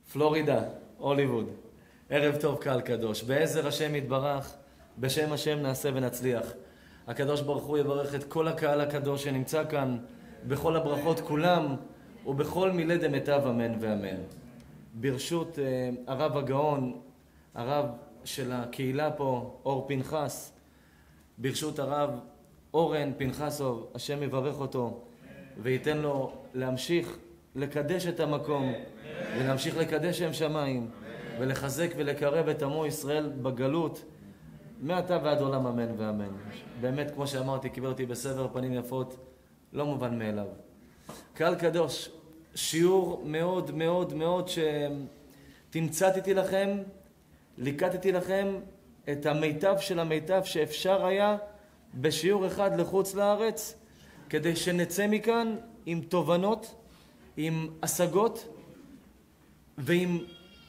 פלורידה, הוליווד. ערב טוב קהל קדוש. בעזר השם יתברך, בשם השם נעשה ונצליח. הקדוש ברוך הוא יברך את כל הקהל הקדוש שנמצא כאן, בכל הברכות כולם, ובכל מילי דמיטב אמן ואמן. ברשות הרב הגאון, הרב של הקהילה פה, אור פנחס, ברשות הרב אורן פנחסוב, השם יברך אותו וייתן לו להמשיך לקדש את המקום ולהמשיך לקדש שם שמיים ולחזק ולקרב את עמו ישראל בגלות מעתה ועד עולם אמן ואמן. באמת, כמו שאמרתי, קיבל אותי בסבר פנים יפות, לא מובן מאליו. קהל קדוש, שיעור מאוד מאוד מאוד שתמצאתי לכם, ליקטתי לכם את המיטב של המיטב שאפשר היה בשיעור אחד לחוץ לארץ, כדי שנצא מכאן עם תובנות, עם השגות ועם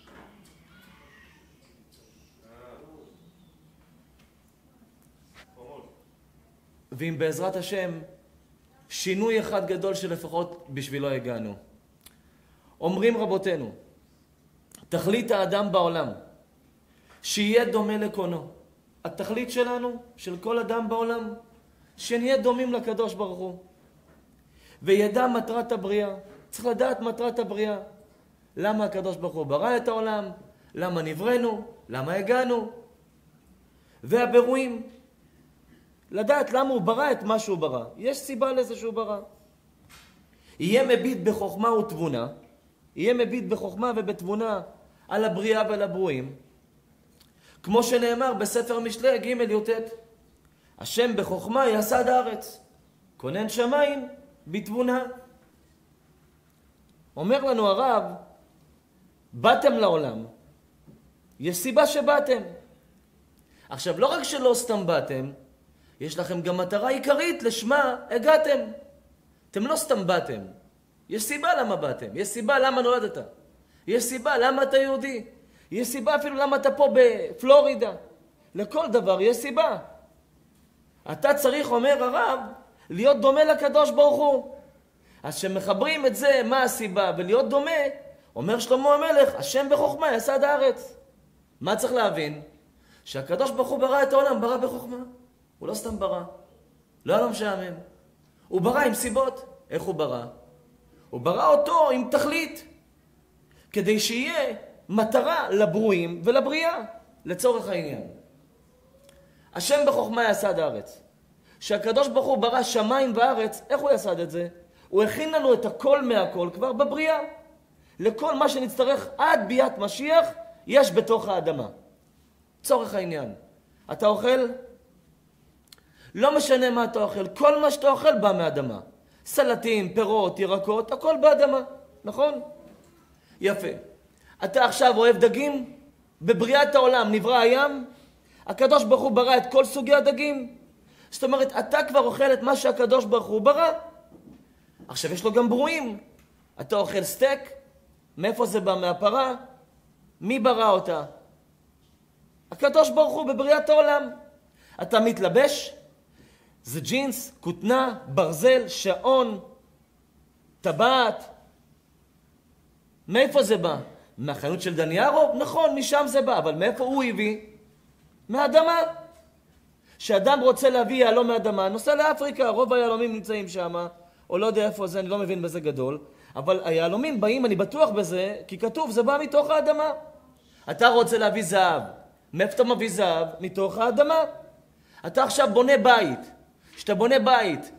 בעזרת השם שינוי אחד גדול שלפחות בשבילו הגענו. אומרים רבותינו, תכלית האדם בעולם שיהיה דומה לקונו. התכלית שלנו, של כל אדם בעולם, שנהיה דומים לקדוש ברוך הוא וידע מטרת הבריאה. צריך לדעת מטרת הבריאה, למה הקדוש ברוך הוא ברא את העולם, למה נבראנו, למה הגענו, והבירואים, לדעת למה הוא ברא את מה שהוא ברא. יש סיבה לזה שהוא ברא. יהיה מביט בחוכמה ותבונה, יהיה מביט בחוכמה ובתבונה על הבריאה ועל הברואים, כמו שנאמר בספר משלי ג' י"ט, השם בחוכמה יסד הארץ, כונן שמיים בתבונה. אומר לנו הרב, באתם לעולם, יש סיבה שבאתם. עכשיו, לא רק שלא סתם באתם, יש לכם גם מטרה עיקרית לשמה הגעתם. אתם לא סתם באתם, יש סיבה למה באתם, יש סיבה למה נולדת, יש סיבה למה אתה יהודי, יש סיבה אפילו למה אתה פה בפלורידה. לכל דבר יש סיבה. אתה צריך, אומר הרב, להיות דומה לקדוש ברוך הוא. אז שמחברים את זה, מה הסיבה, ולהיות דומה, אומר שלמה המלך, השם בחוכמה יסד הארץ. מה צריך להבין? שהקדוש ברוך הוא ברא את העולם, ברא בחוכמה. הוא לא סתם ברא. לא היה לו משעמם. הוא ברא עם סיבות. איך הוא ברא? הוא ברא אותו עם תכלית. כדי שיהיה מטרה לברואים ולבריאה, לצורך העניין. השם בחוכמה יסד הארץ. שהקדוש ברוך הוא ברא שמיים וארץ, איך הוא יסד את זה? הוא הכין לנו את הכל מהכל כבר בבריאה. לכל מה שנצטרך עד ביאת משיח, יש בתוך האדמה. צורך העניין. אתה אוכל? לא משנה מה אתה אוכל, כל מה שאתה אוכל בא מהאדמה. סלטים, פירות, ירקות, הכל באדמה, נכון? יפה. אתה עכשיו אוהב דגים? בבריאת העולם נברא הים, הקדוש ברוך הוא ברא את כל סוגי הדגים. זאת אומרת, אתה כבר אוכל את מה שהקדוש ברוך הוא ברא. עכשיו יש לו גם ברואים. אתה אוכל סטייק, מאיפה זה בא? מהפרה? מי ברא אותה? הקדוש ברוך הוא בבריאת העולם. אתה מתלבש, זה ג'ינס, כותנה, ברזל, שעון, טבעת. מאיפה זה בא? מהחנות של דניארו? נכון, משם זה בא, אבל מאיפה הוא הביא? מהאדמה. כשאדם רוצה להביא יהלום מהאדמה, נוסע לאפריקה, רוב היהלומים נמצאים שם, או לא יודע איפה זה, אני לא מבין בזה גדול, אבל היהלומים באים, אני בטוח בזה, כי כתוב, זה בא מתוך האדמה. אתה רוצה להביא זהב, מאיפה אתה מביא זהב? מתוך האדמה. אתה עכשיו בונה בית, כשאתה בונה בית,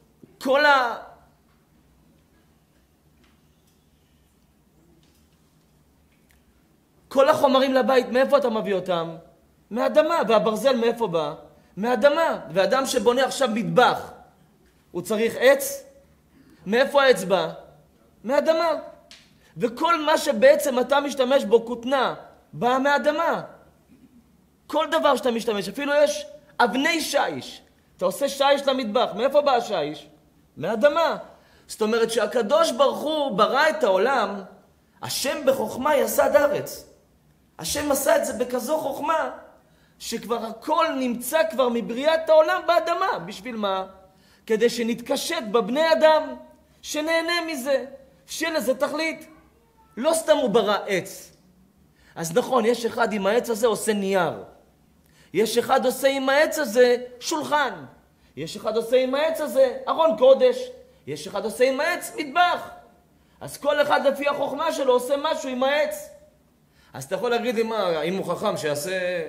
כל החומרים לבית, מאיפה אתה מביא אותם? מהאדמה. והברזל מאיפה בא? מהאדמה. ואדם שבונה עכשיו מטבח, הוא צריך עץ? מאיפה העץ בא? מהאדמה. וכל מה שבעצם אתה משתמש בו, כותנה, בא מהאדמה. כל דבר שאתה משתמש, אפילו יש אבני שיש. אתה עושה שיש למטבח, מאיפה בא השיש? מהאדמה. זאת אומרת שהקדוש ברוך הוא ברא את העולם, השם בחוכמה יסד ארץ. השם עשה את זה בכזו חוכמה, שכבר הכל נמצא כבר מבריאת העולם באדמה. בשביל מה? כדי שנתקשט בבני אדם, שנהנה מזה, שיהיה לזה תכלית. לא סתם הוא ברא עץ. אז נכון, יש אחד עם העץ הזה עושה נייר. יש אחד עושה עם העץ הזה שולחן. יש אחד עושה עם העץ הזה ארון קודש. יש אחד עושה עם העץ מטבח. אז כל אחד לפי החוכמה שלו עושה משהו עם העץ. אז אתה יכול להגיד לי מה, אם הוא חכם שיעשה...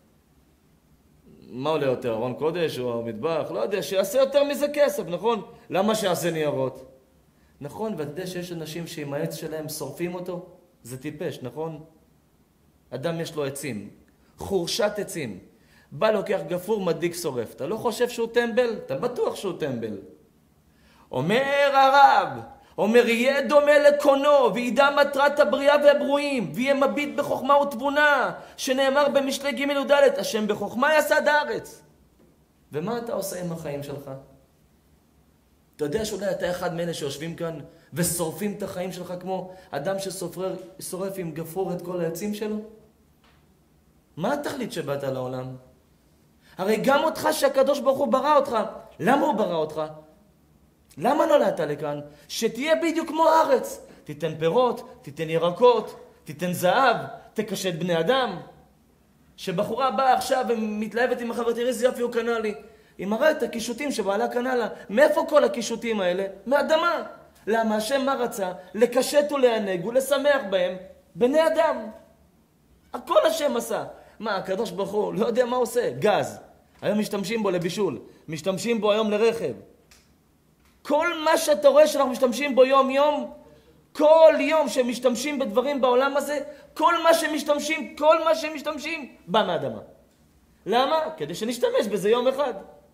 מה עולה יותר, ארון קודש או מטבח? לא יודע, שיעשה יותר מזה כסף, נכון? למה שיעשה ניירות? נכון, ואתה יודע שיש אנשים שעם העץ שלהם שורפים אותו? זה טיפש, נכון? אדם יש לו עצים, חורשת עצים. בא לוקח גפור, מדליק שורף. אתה לא חושב שהוא טמבל? אתה בטוח שהוא טמבל. אומר הרב, אומר יהיה דומה לקונו, וידע מטרת הבריאה והברואים, ויהיה מביט בחוכמה ותבונה, שנאמר במשלי ג' וד', השם בחוכמה יסד הארץ. ומה אתה עושה עם החיים שלך? אתה יודע שאולי אתה אחד מאלה שיושבים כאן ושורפים את החיים שלך כמו אדם ששורף עם גפור את כל העצים שלו? מה התכלית שבאת לעולם? הרי גם אותך שהקדוש ברוך הוא ברא אותך, למה הוא ברא אותך? למה נולדת לכאן? שתהיה בדיוק כמו הארץ. תיתן פירות, תיתן ירקות, תיתן זהב, תקשט בני אדם. שבחורה באה עכשיו ומתלהבת עם החבר, תראי איזה יופי הוא קנה לי. היא מראה את הקישוטים שבעלה קנה לה. מאיפה כל הקישוטים האלה? מאדמה. למה? השם מה רצה? לקשט ולענג ולשמח בהם בני אדם. הכל השם עשה. מה, הקדוש ברוך הוא לא יודע מה עושה? גז. היום משתמשים בו לבישול. משתמשים בו היום לרכב. כל מה שאתה רואה שאנחנו משתמשים בו יום יום, כל יום שמשתמשים בדברים בעולם הזה, כל מה שמשתמשים בא מאדמה. למה? כדי שנשתמש בזה יום אחד.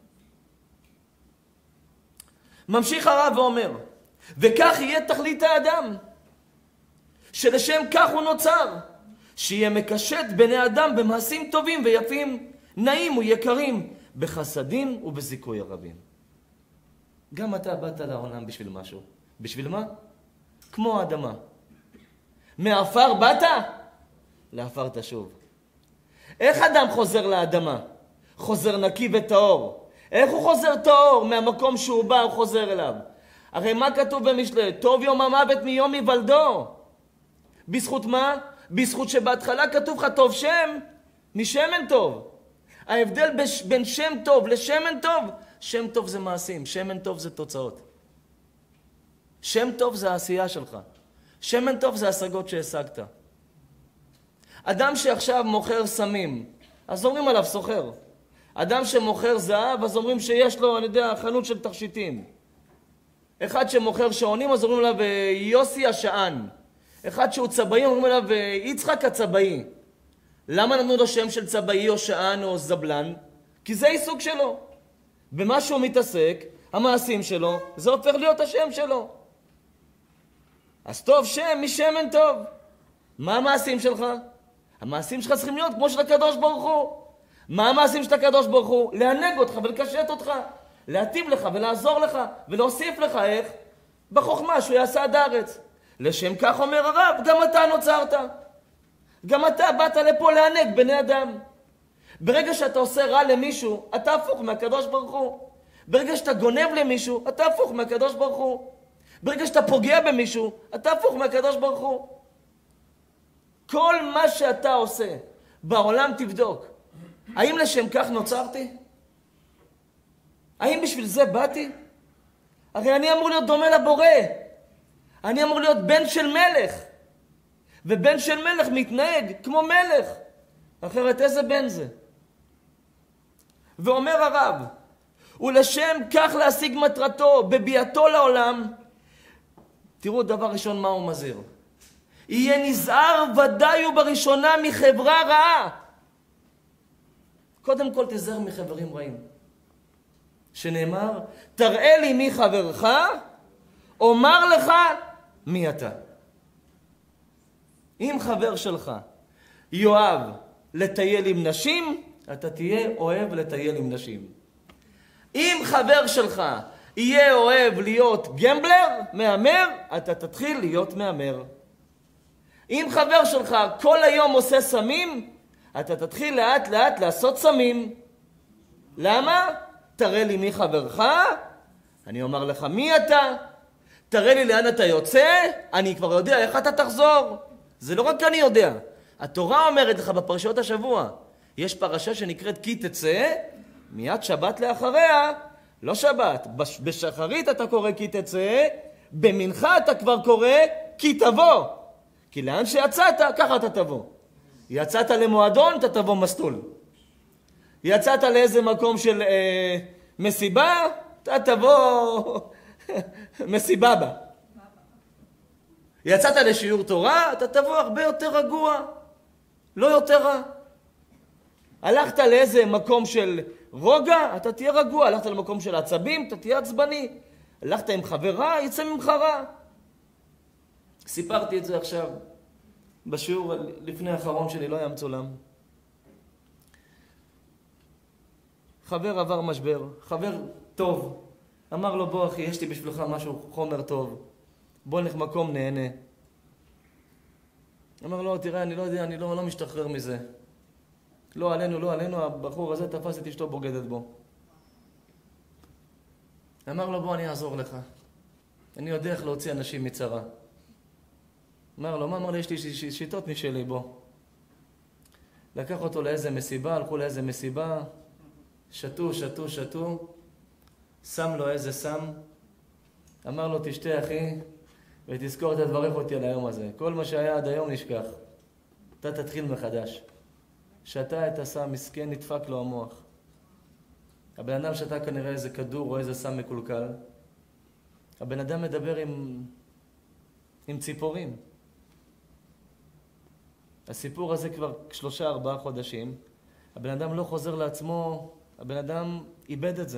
ממשיך הרב ואומר, וכך יהיה תכלית האדם, שלשם כך הוא נוצר, שיהיה מקשט בני אדם במעשים טובים ויפים, נעים ויקרים, בחסדים ובזיכוי הרבים. גם אתה באת לעולם בשביל משהו. בשביל מה? כמו האדמה. מעפר באת? לעפר תשוב. איך אדם חוזר לאדמה? חוזר נקי וטהור. איך הוא חוזר טהור? מהמקום שהוא בא הוא חוזר אליו. הרי מה כתוב במשלי? טוב יום המוות מיום היוולדו. בזכות מה? בזכות שבהתחלה כתוב לך טוב שם משמן טוב. ההבדל בין שם טוב לשמן טוב, שם טוב זה מעשים, שמן טוב זה תוצאות. שם טוב זה העשייה שלך. שמן טוב זה השגות שהשגת. אדם שעכשיו מוכר סמים, אז אומרים עליו סוחר. אדם שמוכר זהב, אז אומרים שיש לו, אני יודע, חנות של תכשיטים. אחד שמוכר שעונים, אז אומרים עליו יוסי השען. אחד שהוא צבאי, אומרים עליו יצחק הצבאי. למה נתנו לו שם של צבאי או שען או זבלן? כי זה עיסוק שלו. במה שהוא מתעסק, המעשים שלו, זה הופך להיות השם שלו. אז טוב שם משמן טוב. מה המעשים שלך? המעשים שלך צריכים להיות כמו של הקדוש ברוך הוא. מה המעשים של הקדוש ברוך הוא? לענג אותך ולקשט אותך, להטיב לך ולעזור לך ולהוסיף לך איך? בחוכמה שהוא יעשה עד הארץ. לשם כך אומר הרב, גם אתה נוצרת. גם אתה באת לפה לענג בני אדם. ברגע שאתה עושה רע למישהו, אתה הפוך מהקדוש ברוך הוא. ברגע שאתה גונב למישהו, אתה הפוך מהקדוש ברוך הוא. ברגע שאתה פוגע במישהו, אתה הפוך מהקדוש ברוך הוא. כל מה שאתה עושה בעולם תבדוק. האם לשם כך נוצרתי? האם בשביל זה באתי? הרי אני אמור להיות דומה לבורא. אני אמור להיות בן של מלך. ובן של מלך מתנהג כמו מלך. אחרת איזה בן זה? ואומר הרב, ולשם כך להשיג מטרתו בביאתו לעולם, תראו דבר ראשון מה הוא מזהיר. יהיה נזהר ודאי ובראשונה מחברה רעה. קודם כל תזהר מחברים רעים. שנאמר, תראה לי מי חברך, אומר לך מי אתה. אם חבר שלך יאהב לטייל עם נשים, אתה תהיה אוהב לטייל עם נשים. אם חבר שלך יהיה אוהב להיות גמבלר, מאמר, אתה תתחיל להיות מאמר. אם חבר שלך כל היום עושה סמים, אתה תתחיל לאט לאט לעשות סמים. למה? תראה לי מי חברך, אני אומר לך מי אתה. תראה לי לאן אתה יוצא, אני כבר יודע איך אתה תחזור. זה לא רק אני יודע. התורה אומרת לך בפרשיות השבוע, יש פרשה שנקראת כי תצא, מיד שבת לאחריה, לא שבת, בשחרית אתה קורא כי תצא, במנחה אתה כבר קורא כי תבוא. כי לאן שיצאת, ככה אתה תבוא. יצאת למועדון, אתה תבוא מסלול. יצאת לאיזה מקום של מסיבה, אתה תבוא מסיבה בה. יצאת לשיעור תורה, אתה תבוא הרבה יותר רגוע, לא יותר רע. הלכת לאיזה מקום של רוגע, אתה תהיה רגוע. הלכת למקום של עצבים, אתה תהיה עצבני. הלכת עם חברה, יצא ממך רע. סיפרתי את זה עכשיו בשיעור לפני האחרון שלי, לא היה מצולם. חבר עבר משבר, חבר טוב. אמר לו, בוא אחי, יש לי בשבילך משהו, חומר טוב. בוא נלך מקום, נהנה. אמר לו, תראה, אני לא יודע, אני לא משתחרר מזה. לא עלינו, הבחור הזה תפס את אשתו בוגדת בו. אמר לו, בוא אני אעזור לך. אני יודע איך להוציא אנשים מצרה. אמר לו, מה אמר לי, יש לי שיטות משלי, בוא. לקח אותו לאיזה מסיבה, הלכו לאיזה מסיבה, שתו, שם לו איזה סם, אמר לו, תשתה אחי, ותזכור את הדברך אותי על היום הזה. כל מה שהיה עד היום נשכח. אתה תתחיל מחדש. שתה את הסם, מסכן, נדפק לו המוח. הבן אדם שתה כנראה איזה כדור או איזה סם מקולקל. הבן אדם מדבר עם ציפורים. הסיפור הזה כבר 3-4 חודשים. הבן אדם לא חוזר לעצמו, הבן אדם איבד את זה.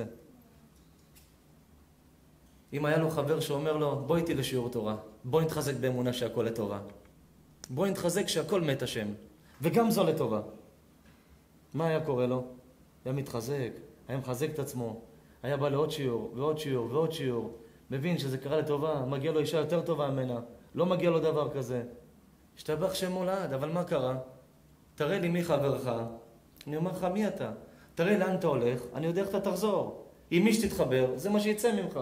אם היה לו חבר שאומר לו, בוא איתי לשיעור תורה, בוא נתחזק באמונה שהכל לטובה. בוא נתחזק שהכל מת השם, וגם זו לטובה. מה היה קורה לו? היה מתחזק, היה מחזק את עצמו, היה בא לעוד שיעור, ועוד שיעור, ועוד שיעור. מבין שזה קרה לטובה, מגיע לו אישה יותר טובה ממנה, לא מגיע לו דבר כזה. השתבח שם מולד, אבל מה קרה? תראה לי מי חברך, אני אומר לך מי אתה. תראה לאן אתה הולך, אני יודע איך אתה תחזור. עם מי שתתחבר, זה מה שיצא ממך.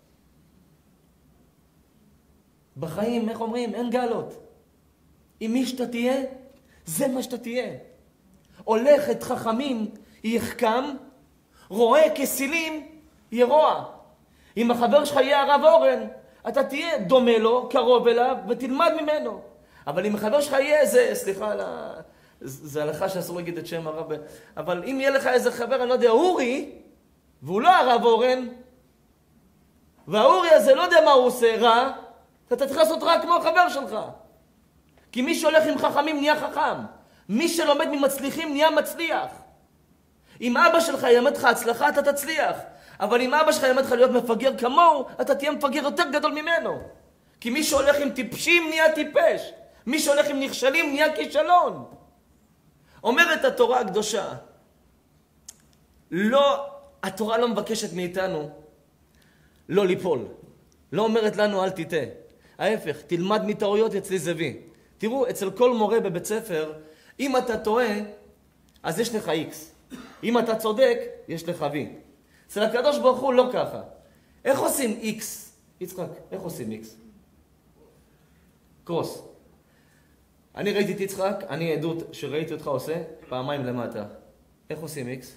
בחיים, איך אומרים? אין גלות. עם מי שאתה תהיה, זה מה שאתה תהיה. הולך את חכמים יחכם, רואה כסילים ירוע. אם החבר שלך יהיה הרב אורן, אתה תהיה דומה לו, קרוב אליו, ותלמד ממנו. אבל אם החבר שלך יהיה איזה, סליחה, זה הלכה שאסור להגיד את שם הרב, אבל אם יהיה לך איזה חבר, אני לא יודע, אורי, והוא לא הרב אורן, והאורי הזה לא יודע מה הוא עושה רע, אתה צריך לעשות רע כמו החבר שלך. כי מי שהולך עם חכמים נהיה חכם. מי שלומד ממצליחים נהיה מצליח. אם אבא שלך ילמד לך הצלחה, אתה תצליח. אבל אם אבא שלך ילמד לך להיות מפגר כמוהו, אתה תהיה מפגר יותר גדול ממנו. כי מי שהולך עם טיפשים נהיה טיפש. מי שהולך עם נכשלים נהיה כישלון. אומרת התורה הקדושה, התורה לא מבקשת מאיתנו לא ליפול. לא אומרת לנו אל תטעה. ההפך, תלמד מטעויות, אצלי זה וי. תראו, אצל כל מורה בבית ספר, אם אתה טועה, אז יש לך X. אם אתה צודק, יש לך V. אצל הקדוש ברוך הוא לא ככה. איך עושים X? יצחק, איך עושים X? קרוס. אני ראיתי את יצחק, אני עדות שראיתי אותך עושה, פעמיים למטה. איך עושים X?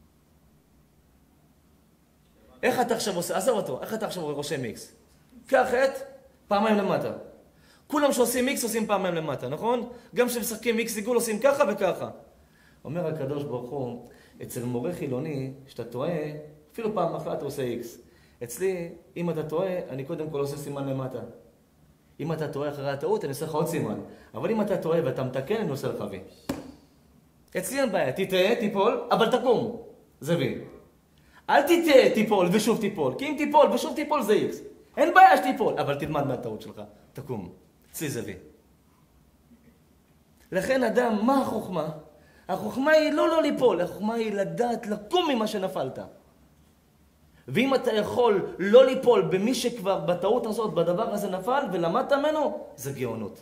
איך אתה עכשיו עושה? עזוב אותו, איך אתה עכשיו רושם X? קח את פעמיים למטה. כולם שעושים X עושים פעמיים למטה, נכון? גם כשמשחקים X עיגול עושים ככה וככה. אומר הקדוש ברוך הוא, אצל מורה חילוני, שאתה טועה, אפילו פעם אחת הוא עושה X. אצלי, אם אתה טועה, אני קודם כל עושה סימן למטה. אם אתה טועה אחרי הטעות, אני עושה לך עוד סימן. אבל אם אתה טועה ואתה מתקן, אני עושה לך V. אצלי אין בעיה, תטעה, תיפול, אבל תקום. זה V. אל תטעה, תיפול ושוב תיפול. כי אם תיפול ושוב תיפול זה X. אין בעיה שתיפול, אבל תלמד מהטעות שלך. תקום. אצלי זה V. לכן אדם, מה החוכמה? החוכמה היא לא ליפול, החוכמה היא לדעת לקום ממה שנפלת. ואם אתה יכול לא ליפול במי שכבר בטעות הזאת, בדבר הזה נפל ולמדת ממנו, זה גאונות.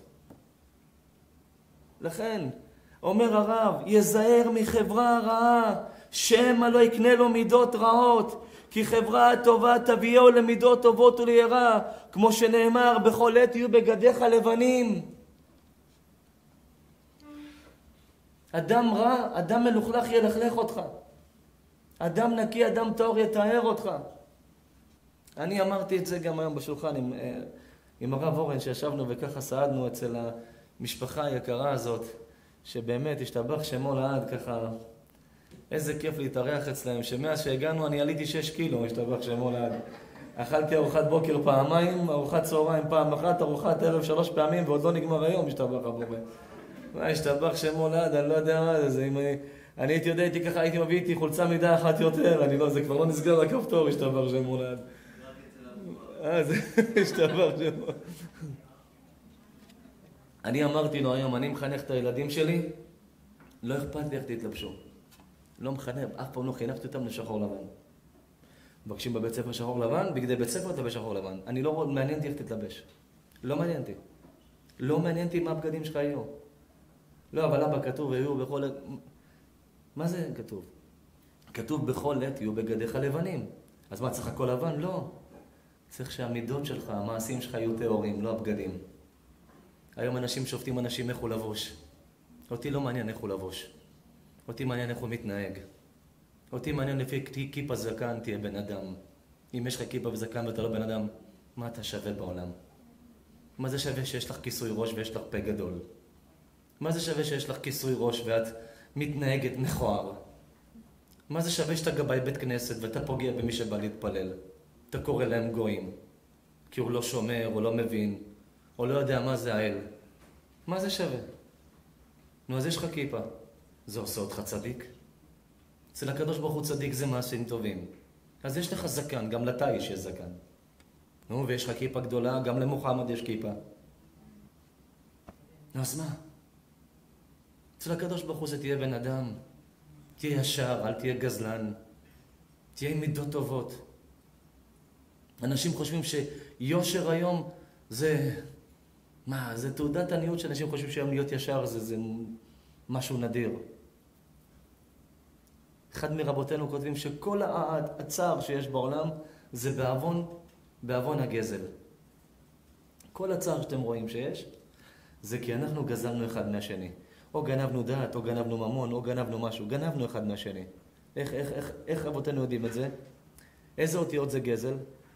לכן, אומר הרב, יזהר מחברה רעה, שמא לא יקנה לו מידות רעות, כי חברה טובה תביאו למידות טובות וליראה, כמו שנאמר, בכל עת יהיו בגדיך לבנים. אדם רע, אדם מלוכלך ילכלך אותך. אדם נקי, אדם טהור יטהר אותך. אני אמרתי את זה גם היום בשולחן עם הרב אורן, שישבנו וככה סעדנו אצל המשפחה היקרה הזאת, שבאמת השתבח שמו לעד ככה, איזה כיף להתארח אצלהם, שמאז שהגענו אני עליתי 6 קילו, השתבח שמו לעד. אכלתי ארוחת בוקר פעמיים, ארוחת צהריים פעם אחת, ארוחת ערב 3 פעמים, ועוד לא נגמר היום, השתבח הבורא. מה, השתבח שמו לעד, אני לא יודע מה זה, אני הייתי יודע, הייתי ככה, הייתי מביא איתי חולצה מידה אחת יותר, זה כבר לא נסגר לכפתור, השתבח שמו לעד. זה השתבח שמו. אני אמרתי לו היום, אני מחנך את הילדים שלי, לא אכפת לי איך תתלבשו. לא מחנך, אף פעם לא חינכתי אותם לשחור לבן. מבקשים בבית ספר שחור לבן, בגדי בית ספר אתה בשחור לבן. אני לא מעניין אותי איך תתלבש. לא מעניין אותי. לא מעניין אותי מה הבגדים שלך יהיו. לא, אבל אבא כתוב, יהיו בכל עת... מה זה כתוב? כתוב בכל עת יהיו בגדיך לבנים. אז מה, צריך הכל לבן? לא. צריך שהמידות שלך, המעשים שלך יהיו טהורים, לא הבגדים. היום אנשים שופטים אנשים איך הוא לבוש. אותי לא מעניין איך הוא לבוש. אותי מעניין איך הוא מתנהג. אותי מעניין לפי כיפה זקן תהיה בן אדם. אם יש לך כיפה וזקן ואתה לא בן אדם, מה אתה שווה בעולם? מה זה שווה שיש לך כיסוי ראש ויש לך פה גדול? מה זה שווה שיש לך כיסוי ראש ואת מתנהגת מכוער? מה זה שווה שאתה גבאי בית כנסת ואתה פוגע במי שבא להתפלל? אתה קורא להם גויים, כי הוא לא שומר, הוא לא מבין, או לא יודע מה זה האל. מה זה שווה? נו, אז יש לך כיפה. זה עושה אותך צדיק? אצל הקדוש ברוך הוא צדיק זה מעשים טובים. אז יש לך זקן, גם לתאיש יש זקן. נו, ויש לך כיפה גדולה, גם למוחמד יש כיפה. נו, אז מה? אצל הקדוש ברוך הוא זה תהיה בן אדם. תהיה ישר, אל תהיה גזלן. תהיה עם מידות טובות. אנשים חושבים שיושר היום זה... מה? זה תעודת עניות שאנשים חושבים שהיום להיות ישר זה משהו נדיר. אחד מרבותינו כותבים שכל הצער שיש בעולם זה בעוון הגזל. כל הצער שאתם רואים שיש זה כי אנחנו גזלנו אחד מהשני. או גנבנו דעת, או גנבנו ממון, או גנבנו משהו. גנבנו אחד מהשני. איך רבותינו יודעים את זה? איזה אותיות זה גזל?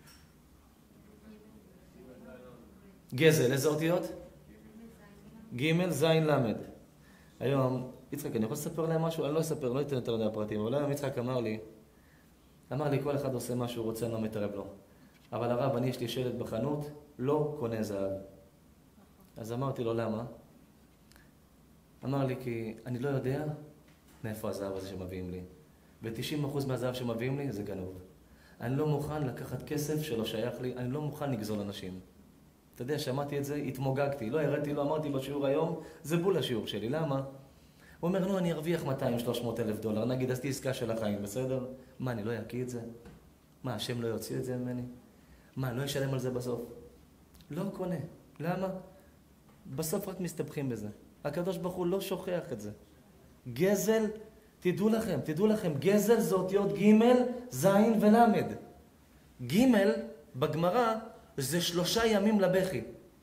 גזל, איזה אותיות? ג' ז' ל'. היום, יצחק, אני יכול לספר להם משהו? אני לא אספר, לא אתן יותר הפרטים, אבל היום יצחק אמר לי, כל אחד עושה מה שהוא רוצה, אני לא מתערב לו. אבל הרב, יש לי שלט בחנות, לא קונה זהב. אז אמרתי לו, למה? אמר לי, כי אני לא יודע מאיפה הזהב הזה שמביאים לי. ו-90% מהזהב שמביאים לי זה גנוב. אני לא מוכן לקחת כסף שלא שייך לי, אני לא מוכן לגזול אנשים. אתה יודע, שמעתי את זה, התמוגגתי, לא הראיתי לו, אמרתי בשיעור היום, זה בול השיעור שלי, למה? הוא אומר, נו, אני ארוויח 200-300 אלף דולר, נגיד, עשיתי עסקה של החיים, בסדר? מה, אני לא אקיא את זה? מה, השם לא יוציא את זה ממני? מה, לא ישלם על זה בסוף? לא קונה. למה? בסוף רק מסתבכים בזה. הקדוש ברוך הוא לא שוכח את זה. גזל, תדעו לכם, גזל זה אותיות ג', ז' ול'. ג' בגמרא זה 3 ימים לבכי.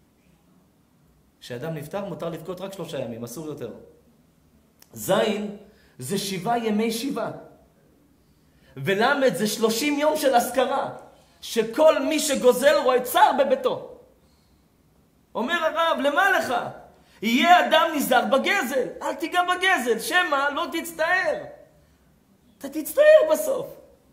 כשאדם נפטר מותר לבכות רק 3 ימים, אסור יותר. ז' זה 7 ימי שיבה. ול' זה 30 יום של הזכרה, שכל מי שגוזל רואה צער בביתו. אומר הרב, למה לך? יהיה אדם נזהר בגזל, אל תיגע בגזל, שמה לא תצטער. אתה תצטער בסוף.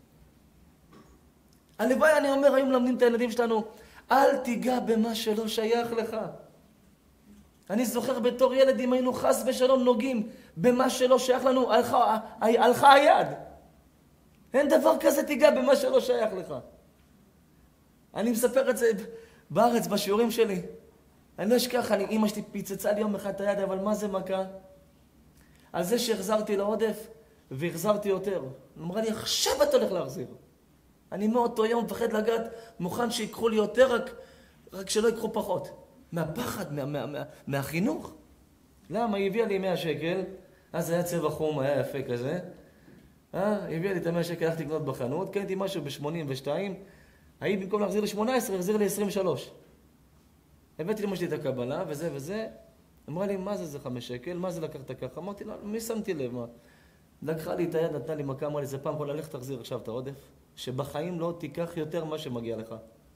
הלוואי, אני אומר, היום למדים את הילדים שלנו, אל תיגע במה שלא שייך לך. אני זוכר בתור ילד, אם היינו חס ושלום נוגעים במה שלא שייך לנו, הלכה היד. אין דבר כזה תיגע במה שלא שייך לך. אני מספר את זה בארץ, בשיעורים שלי. אני לא אשכח, אמא שלי פיצצה לי יום אחד את היד, אבל מה זה מכה? על זה שהחזרתי לעודף, והחזרתי יותר. אמרה לי, עכשיו אתה הולך להחזיר. אני מאותו יום מפחד לגעת, מוכן שיקחו לי יותר, רק שלא ייקחו פחות. מהפחד, מהחינוך. למה? היא הביאה לי 100 שקל, אז היה צבע חום, היה יפה כזה. הביאה לי את 100 שקל, הלכתי לקנות בחנות, קניתי משהו ב-82, ההיא במקום להחזיר ל-18, החזיר ל-23. הבאתי למה שלי את הקבלה, וזה וזה. אמרה לי, מה זה 5 שקל? מה זה לקחת ככה? אמרתי לה, מי שמתי לב? מה? לקחה לי את היד, נתנה לי מכה, אמרה לי, זה פעם כל הלך תחזיר עכשיו את העודף, שבחיים לא תיקח יותר מה שמגיע לך.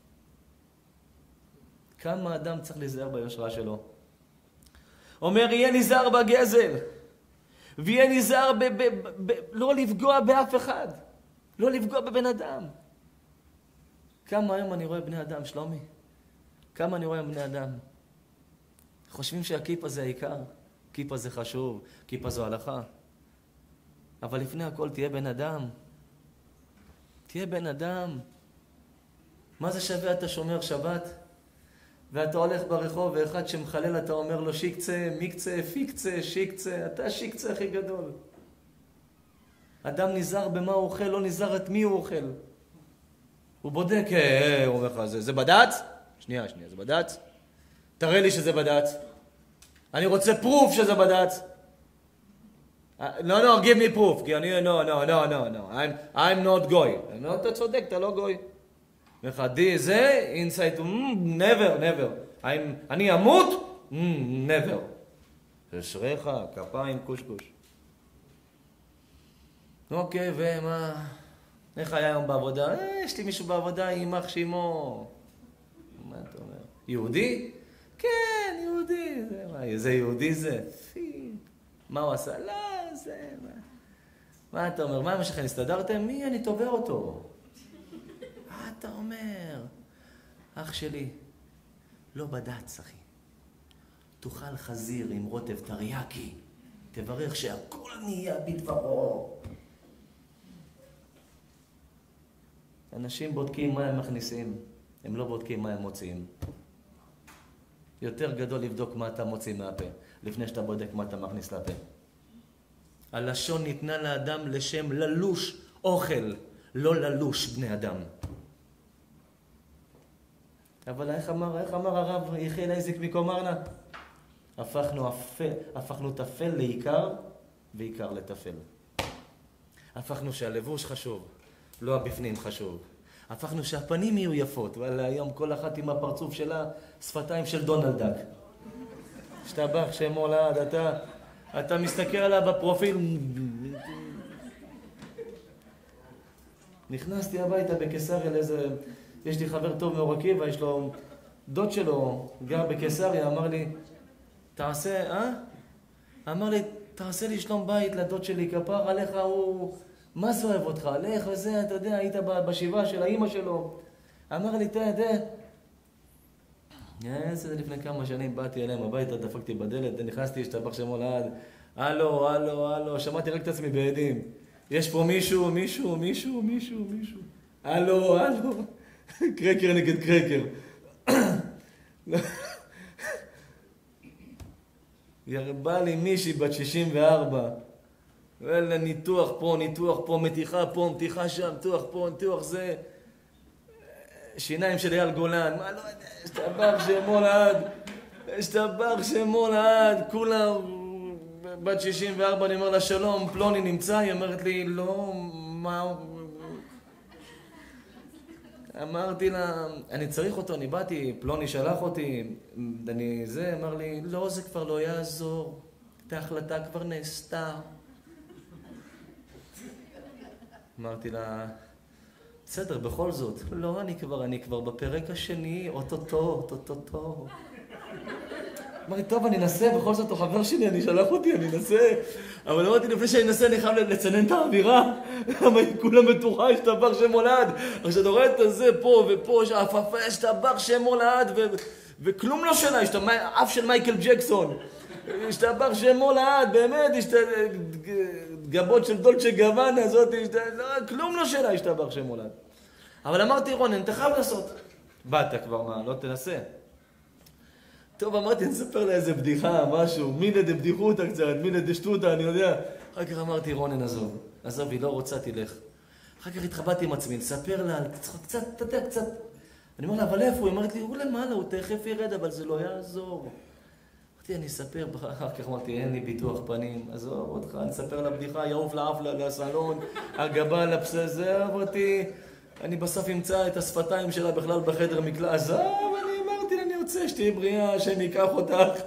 כמה אדם צריך להיזהר ביושרה שלו. אומר, יהיה נזהר בגזל, ויהיה נזהר לא לפגוע באף אחד, לא לפגוע בבן אדם. כמה היום אני רואה בני אדם, שלומי? כמה אני רואה בני אדם? חושבים שהכיפה זה העיקר, כיפה זה חשוב, כיפה זו הלכה. אבל לפני הכל תהיה בן אדם. תהיה בן אדם. מה זה שווה אתה שומר שבת? ואתה הולך ברחוב ואחד שמחלל אתה אומר לו שיקצה, מקצה, פיקצה, שיקצה. אתה השיקצה הכי גדול. אדם נזהר במה הוא אוכל, לא נזהר את מי הוא אוכל. הוא בודק, הוא אומר לך, זה בד"ץ? שנייה, זה בד"ץ? תראה לי שזה בד"ץ. אני רוצה proof שזה בד"ץ. No, give me proof. כי אני, no. I'm not goy. לא, אתה צודק, אתה לא גוי. וחדי זה, inside, never. אני אמות? never. אשריך, כפיים, קושקוש. אוקיי, ומה? איך היה היום בעבודה? יש לי מישהו בעבודה, יימח שמו. מה אתה אומר? יהודי? כן, יהודי. זה יהודי זה? מה הוא עשה? לא, זה... מה אתה אומר? מה שלכם, הסתדרתם? מי? אני תובע אותו. מה אתה אומר? אח שלי, לא בד"ץ, אחי. תאכל חזיר עם רוטב טריאקי. תברך שהכל נהיה בדברו. אנשים בודקים מה הם מכניסים, הם לא בודקים מה הם מוציאים. יותר גדול לבדוק מה אתה מוציא מהפה, לפני שאתה בודק מה אתה מכניס לפה. הלשון ניתנה לאדם לשם ללוש אוכל, לא ללוש בני אדם. אבל איך אמר הרב יחיאל אייזיק מקומרנה? הפכנו תפל לעיקר ועיקר לתפל. הפכנו שהלבוש חשוב, לא הבפנים חשוב. הפכנו שהפנים יהיו יפות, אבל היום כל אחת עם הפרצוף שלה, שפתיים של דונלד דק. שתבח שמו לעד, אתה מסתכל עליו בפרופיל. נכנסתי הביתה בקיסריה לאיזה... יש לי חבר טוב מאור עקיבא, יש לו... דוד שלו גר בקיסריה, אמר לי, אמר לי, תעשה לי שלום בית לדוד שלי, כפר עליך הוא... מה זה אוהב אותך? לך וזה, אתה יודע, היית בשבעה של האמא שלו. אמר לי, זה לפני כמה שנים באתי אליהם הביתה, דפקתי בדלת, נכנסתי, השתבח שמו לעד. הלו, שמעתי רק את עצמי בעדים. יש פה מישהו. הלו. קרקר נגד קרקר. בא לי מישהי בת 64. ואלה ניתוח פה, מתיחה פה, מתיחה שם, ניתוח פה, ניתוח זה. שיניים של אייל גולן. מה לא יודע, השתבח שמו לעד. כולה בת 64, אני אומר לה שלום, פלוני נמצא? היא אומרת לי, לא, מה... אמרתי לה, אני צריך אותו, אני באתי, פלוני שלח אותי, אמר לי, לא, זה כבר לא יעזור, את ההחלטה כבר נעשתה. אמרתי לה, בסדר, בכל זאת, לא, אני כבר בפרק השני, אוטוטו. אמרתי, טוב, אני אנסה, בכל זאת, הוא חבר שלי, אני שלח אותי, אני אנסה. אבל אמרתי, לפני שאני אנסה, אני חייב לצנן את האווירה. למה היא כולה מתוחה, השתבח שמו לעד. עכשיו, אתה רואה את זה פה ופה, שהפפה, השתבח שמו לעד, וכלום לא שלה, אף של מייקל ג'קסון. השתבח שמו לעד, באמת, גבות של דולצ'ה גוואנה, הזאת, כלום לא שלה, השתבח שמו לעד. אבל אמרתי, רונן, אתה חייב לעשות. באת כבר, מה, לא תנסה. טוב, אמרתי, נספר לה איזה בדיחה, משהו, מינא דבדיחותא קצת, מינא דשטותא, אני יודע. אחר כך אמרתי, רונן, עזוב, היא לא רוצה, תלך. אחר כך התחבאתי עם עצמי, נספר לה, קצת, אתה יודע, קצת. אני אומר לה, אבל איפה? היא אומרת לי, הוא למעלה, הוא תכף ירד, אבל זה לא יעזור. אמרתי, אני אספר, אחר כך אמרתי, אין לי ביטוח פנים, עזוב אותך, אני אספר לה בדיחה, יעוף לאף לסלון, הגבה לפסזר אותי, אני בסוף אמצא את השפתיים שלה בכלל בחדר מקלע, עזוב, אני אמרתי לה, אני רוצה שתהי בריאה, השם ייקח אותך.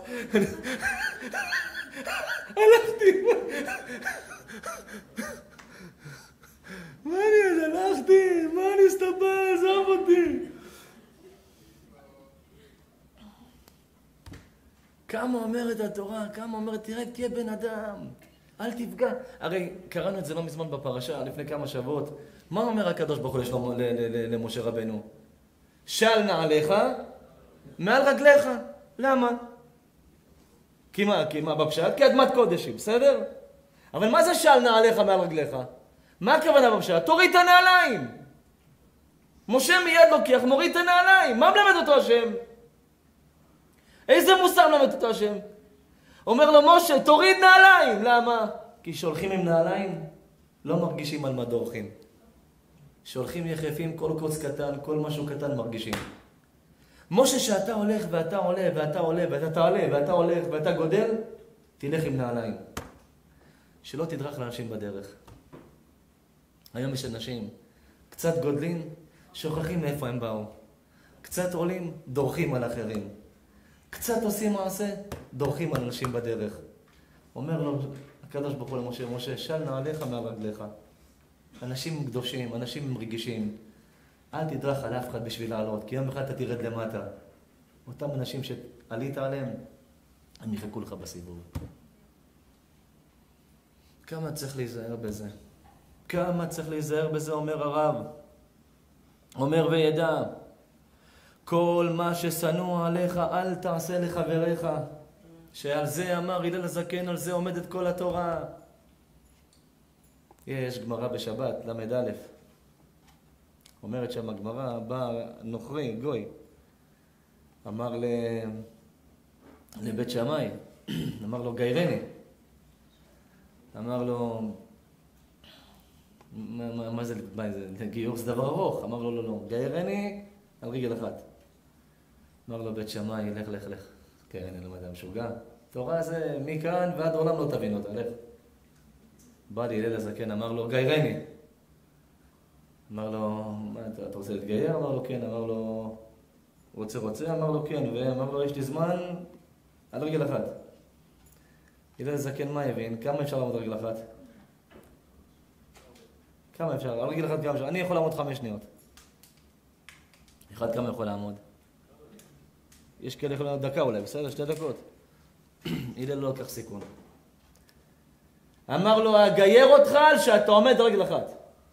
הלכתי. מה אני הלכתי? מה אני אסתבר? עזוב אותי. כמה אומרת התורה, כמה אומרת, תראה, תהיה בן אדם, אל תפגע. הרי קראנו את זה לא מזמן בפרשה, לפני כמה שבועות. מה אומר הקדוש ברוך הוא למשה רבנו? של נעליך מעל רגליך. למה? כי מה בפשט? כי אדמת קודשים, בסדר? אבל מה זה של נעליך מעל רגליך? מה הכוונה בפשט? תוריד את הנעליים. משה מיד לוקח, מוריד את הנעליים. מה מלמד אותו השם? איזה מוסר מלמד אותו השם? אומר לו, משה, תוריד נעליים. למה? כי שולחים עם נעליים, לא מרגישים על מה דורכים. שולחים יחפים, כל קוץ קטן, כל משהו קטן מרגישים. משה, שאתה הולך ואתה עולה ואתה עולה ואתה עולה ואתה הולך ואתה גודל, תלך עם נעליים. שלא תדרך לאנשים בדרך. היום יש אנשים, קצת גודלים, שוכחים מאיפה הם באו. קצת עולים, דורכים על אחרים. קצת עושים מעשה, דורכים על אנשים בדרך. אומר לו הקדוש ברוך הוא למשה, משה, של נעליך מעל רגליך. אנשים קדושים, אנשים רגישים. אל תדרך על אף אחד בשביל לעלות, כי יום אחד אתה תרד למטה. אותם אנשים שעלית עליהם, הם יחכו לך בסיבוב. כמה צריך להיזהר בזה? כמה צריך להיזהר בזה, אומר הרב. אומר וידע, כל מה ששנוא עליך אל תעשה לחבריך. שעל זה אמר הלל הזקן, על זה עומדת כל התורה. יש גמרא בשבת, למד א', אומרת שם הגמרא, בא נוכרי, גוי, אמר לבית שמאי, אמר לו גיירני. אמר לו, מה זה, גיור זה דבר ארוך? אמר לו, לא, גיירני על רגל אחת. אמר לו בית שמאי, לך. כן, אני לומד המשוגע. תורה זה מכאן ועד עולם לא תבין אותה, לך. בא לי הלל הזקן, אמר לו, גיירני. אמר לו, מה, אתה רוצה להתגייר? אמר לו, כן. אמר לו, רוצה? אמר לו, כן. ואמר לו, יש לי זמן על רגל אחת. הלל הזקן מה הבין? כמה אפשר לעמוד על רגל אחת? כמה אפשר? על רגל אחת כמה אפשר? אני יכול לעמוד 5 שניות. אחד כמה יכול לעמוד? יש כאלה יכולים לעמוד דקה אולי, בסדר? 2 דקות. הלל לא לקח סיכון. אמר לו, אגייר אותך על שאתה עומד על רגל אחת.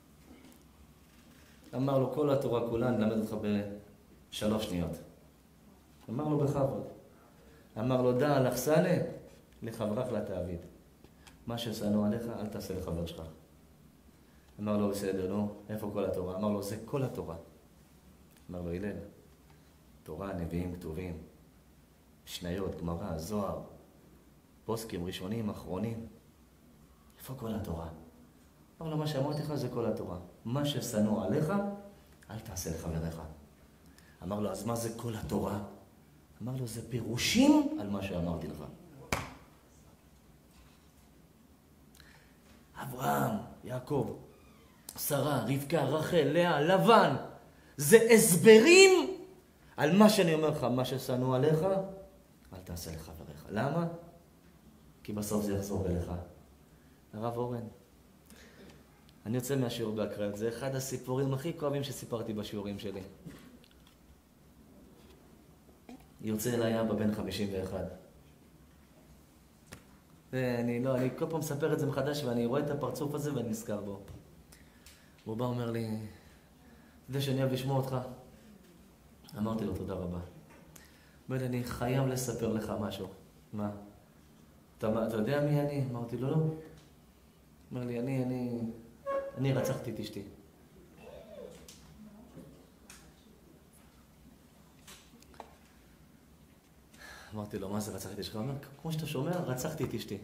אמר לו, כל התורה כולה נלמד אותך ב3 שניות. אמר לו, בכבוד. אמר לו, דע אלכסנה, לחברך לתעביד. מה ששנוא עליך, אל תעשה לחבר שלך. אמר לו, בסדר, נו, איפה כל התורה? אמר לו, זה כל התורה. אמר לו, הלל, תורה, נביאים, כתובים, משניות, גמרא, זוהר, פוסקים ראשונים, אחרונים. איפה כל התורה? אמר לו, מה שאמרתי לך זה כל התורה. מה ששנוא עליך, אל תעשה לחבריך. אמר לו, אז מה זה כל התורה? אמר לו, זה פירושים על מה שאמרתי לך. אברהם, יעקב, שרה, רבקה, רחל, לאה, לבן. זה הסברים על מה שאני אומר לך, מה ששנוא עליך, אל תעשה לחבריך. למה? כי בסוף זה יחזור אליך. הרב אורן, אני יוצא מהשיעור בהקראת, זה אחד הסיפורים הכי כואבים שסיפרתי בשיעורים שלי. יוצא אליי אבא בן 51. אני כל פעם מספר את זה מחדש ואני רואה את הפרצוף הזה ואני נזכר בו. הוא בא אומר לי, אתה יודע שאני אוהב לשמוע אותך? אמרתי לו, תודה רבה. אומר לי, אני חייב לספר לך משהו. מה? אתה יודע מי אני? אמרתי לו, לא. אומר לי, אני רצחתי את אשתי. אמרתי לו, מה זה רצחתי את אשתך? הוא אומר, כמו שאתה שומע, רצחתי את אשתי.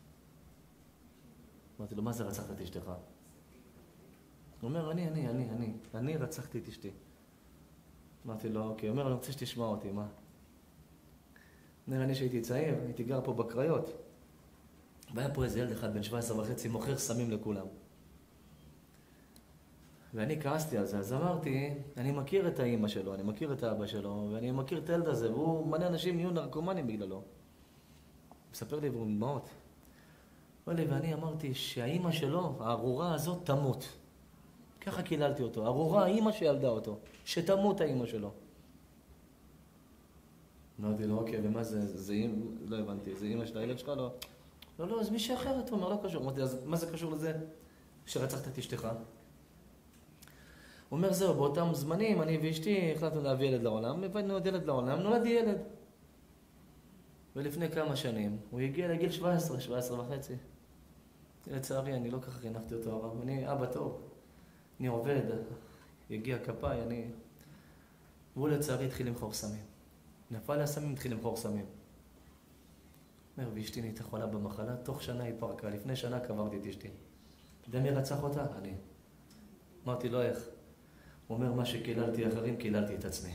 אמרתי לו, מה זה רצחת את אשתך? הוא אומר, אני רצחתי את אשתי. אמרתי לו, אוקיי. הוא אומר, אני רוצה שתשמע אותי, מה? נראה לי שהייתי צעיר, הייתי גר פה בקריות. והיה פה איזה ילד אחד בן 17.5 מוכר סמים לכולם. ואני כעסתי על זה, אז אמרתי, אני מכיר את האמא שלו, אני מכיר את האבא שלו, ואני מכיר את הילד הזה, והוא מלא אנשים נהיו נרקומנים בגללו. מספר לי והוא דמעות. ואני אמרתי שהאמא שלו, הארורה הזאת, תמות. ככה קיללתי אותו. ארורה, האמא שילדה אותו. שתמות האמא שלו. אמרתי לו, אוקיי, ומה זה לא הבנתי, זה אמא של הילד שלך? לא, אז מישהי אחרת, הוא אומר, לא קשור. אמרתי, אז מה זה קשור לזה שרצחת את אשתך? הוא אומר, זהו, באותם זמנים, אני ואשתי החלטנו להביא ילד לעולם, הבאנו עוד ילד לעולם, נולד לי ילד. ולפני כמה שנים, הוא הגיע לגיל 17 וחצי. לצערי, אני לא ככה חינכתי אותו הרב, אני אבא טוב. אני עובד, יגיע כפיי, והוא לצערי התחיל למכור סמים. נפל לסמים, התחיל למכור סמים. אומר, ואשתי נהייתה חולה במחלה, תוך שנה היא פרקה, לפני שנה קברתי את אשתי. אתה יודע מי רצח אותה? אני. אמרתי לו, איך? הוא אומר, מה שקיללתי אחרים, קיללתי את עצמי.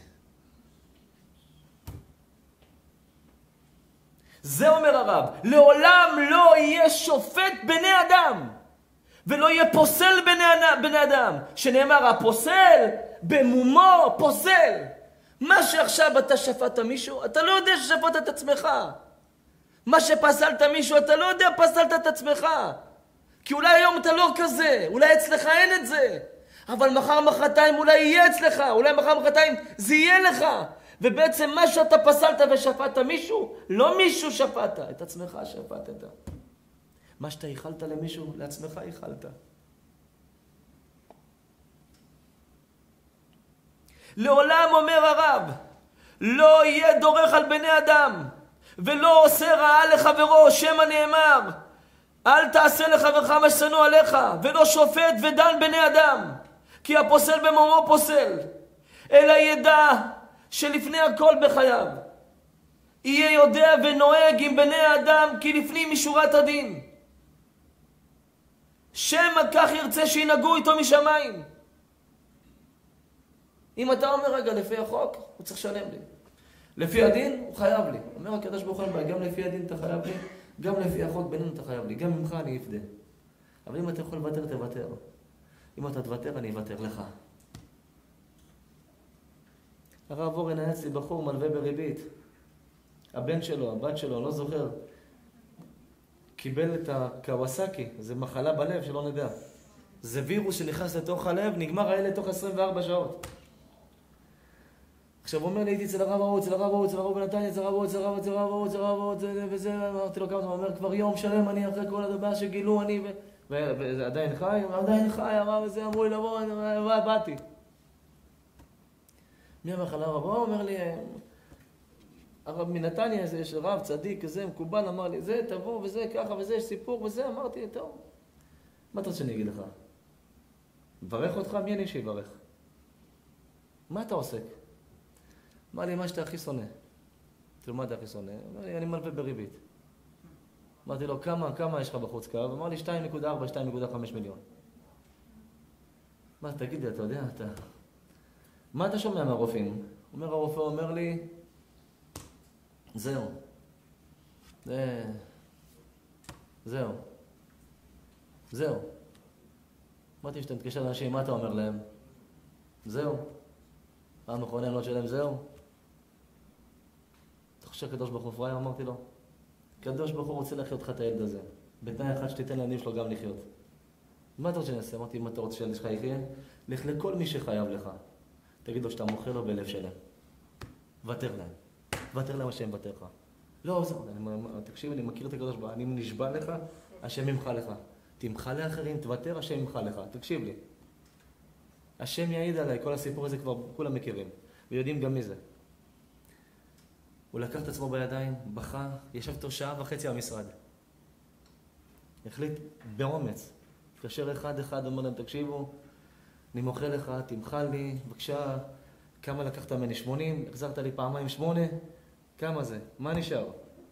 זה אומר הרב, לעולם לא יהיה שופט בני אדם, ולא יהיה פוסל בני אדם, שנאמר, הפוסל במומו פוסל. מה שעכשיו אתה שפטת מישהו, אתה לא יודע ששפטת את עצמך. מה שפסלת מישהו, אתה לא יודע, פסלת את עצמך. כי אולי היום אתה לא כזה, אולי אצלך אין את זה. אבל מחר מחרתיים אולי יהיה אצלך, אולי מחר מחרתיים זה יהיה לך. ובעצם מה שאתה פסלת ושפטת מישהו, לא מישהו שפטת, את עצמך שפטת. מה שאתה איחלת למישהו, לעצמך איחלת. לעולם אומר הרב, לא יהיה דורך על בני אדם, ולא עושה רעה לחברו, שמא נאמר, אל תעשה לחברך מה ששנוא עליך, ולא שופט ודן בני אדם, כי הפוסל במומו פוסל, אלא ידע שלפני הכל בחייו, יהיה יודע ונוהג עם בני האדם, כי לפנים משורת הדין. שמא כך ירצה שינהגו איתו משמיים. אם אתה אומר רגע לפי החוק, הוא צריך לשלם לי. לפי הדין, הוא חייב לי. אומר הקדוש ברוך הוא, גם לפי הדין אתה חייב לי, גם לפי החוק בינינו אתה חייב לי, גם ממך אני אפדה. אבל אם אתה יכול לוותר, תוותר. אם אתה תוותר, אני אוותר לך. הרב אורן היה אצלי בחור מלווה בריבית. הבן שלו, הבת שלו, לא זוכר, קיבל את הקוואסקי, זה מחלה בלב שלא נדע. זה וירוס שנכנס לתוך הלב, נגמר הילד תוך 24 שעות. עכשיו הוא אומר לי, הייתי אצל הרב ההוא, אצל הרב בנתניה, אצל הרב וזה, אמרתי לו כמה זמן, הוא אומר, כבר יום שלם אני אחרי כל הדבר שגילו אני, ועדיין חי? עדיין חי, הרב הזה אמרו לי לבוא, באתי. מי המחלה הרב? הוא אומר לי, הרב מנתניה, יש רב צדיק כזה, מקובל, אמר לי, זה תבוא וזה ככה וזה, יש סיפור וזה, אמרתי, טוב. מה אתה רוצה שאני אגיד לך? מברך אותך? מי אני שיברך? מה אתה עוסק? אמר לי, מה שאתה הכי שונא. אמרתי לו, מה אתה הכי שונא? אמר לי, אני מלווה בריבית. אמרתי לו, כמה יש לך בחוץ קו? אמר לי, 2.4, 2.5 מיליון. מה, תגיד לי, אתה יודע, מה אתה שומע מהרופאים? הרופא אומר לי, זהו. אמרתי שאתה מתקשר לאנשים, מה אתה אומר להם? זהו. מה המכונן לא שלהם? זהו. אתה חושב קדוש ברוך הוא פראייר? אמרתי לו. קדוש ברוך הוא רוצה לחיות לך את הילד הזה. בתנאי אחד שתיתן לילדים שלו גם לחיות. מה אתה רוצה שנעשה? אמרתי, אם אתה רוצה שהילד שלך יחיה, לך לכל מי שחייב לך. תגיד לו שאתה מוכר לו בלב שלם. ותר להם. ותר להם השם ותר לך. לא, זהו. תקשיב, אני מכיר את הקדוש ברוך הוא. אני נשבע לך, השם ימחה לך. תמחה לאחרים, תוותר, השם ימחה לך. תקשיב לי. השם יעיד עליי, כל הסיפור הזה כבר כולם מכירים, ויודעים גם מי זה. הוא לקח את עצמו בידיים, בכה, ישב איתו 1.5 שעה במשרד. החליט באומץ, התקשר אחד, אומר להם, תקשיבו, אני מוכר לך, תמחה לי, בבקשה, כמה לקחת ממני? 80, החזרת לי פעמיים 8, כמה זה? מה נשאר?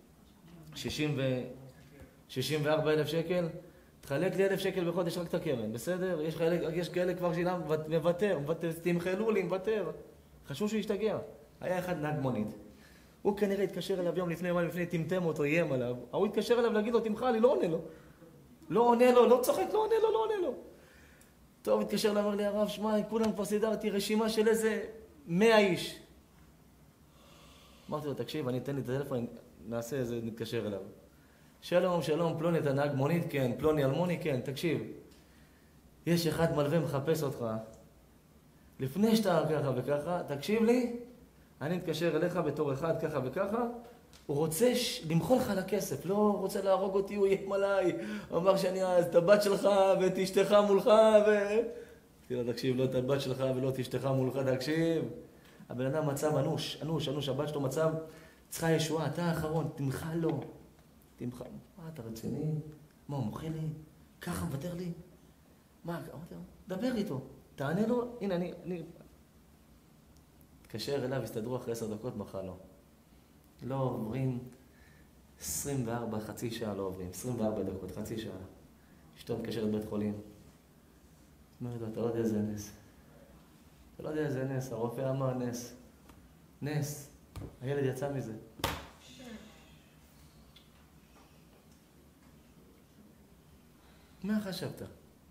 64,000 שקל? תחלק לי 1,000 שקל בחודש רק את הקרן, בסדר? יש כאלה כבר שילם, מוותר, תמחלו לי, מוותר. חשוב שהוא ישתגע. היה אחד נהג מונית. הוא כנראה התקשר אליו יום לפני, יומיים לפני, טמטם אותו, איים עליו. הוא התקשר אליו להגיד לו, תמחה לי, לא עונה לו. לא עונה לו, לא צוחק, לא עונה לו, לא עונה לו. טוב, התקשר אליו, אמר לי, הרב, שמע, כולם כבר סידרתי רשימה של איזה 100 איש. אמרתי לו, תקשיב, אני אתן לי את הטלפון, נעשה איזה, נתקשר אליו. שלום, שלום, פלוני, אתה נהג מונית? כן. פלוני, אלמוני? כן. תקשיב, יש אחד מלווה מחפש אותך. לפני שאתה ככה וככה, תקשיב לי, אני מתקשר אליך בתור אחד ככה וככה, הוא רוצה למחול לך לכסף, לא רוצה להרוג אותי, הוא איים עליי, הוא אמר שאני אז את הבת שלך ואת אשתך מולך אמרתי לו, תקשיב, לא את הבת שלך ולא את אשתך מולך, תקשיב. הבן אדם מצב אנוש, הבת שלו מצב, צריכה ישועה, אתה האחרון, תמחה לו. תמחה, מה, אתה רציני? מה, הוא מוחה לי? ככה מוותר לי? מה, אמרתי לו, דבר איתו, תענה לו, הנה, אני... תקשר אליו, הסתדרו אחרי 10 דקות, מחה לו. לא עוברים 24, חצי שעה לא עוברים, 24 דקות, חצי שעה. אשתו מתקשרת בית חולים. אומרת לו, אתה לא יודע איזה נס. אתה לא יודע איזה נס, הרופא אמר נס. נס. הילד יצא מזה. מה חשבת?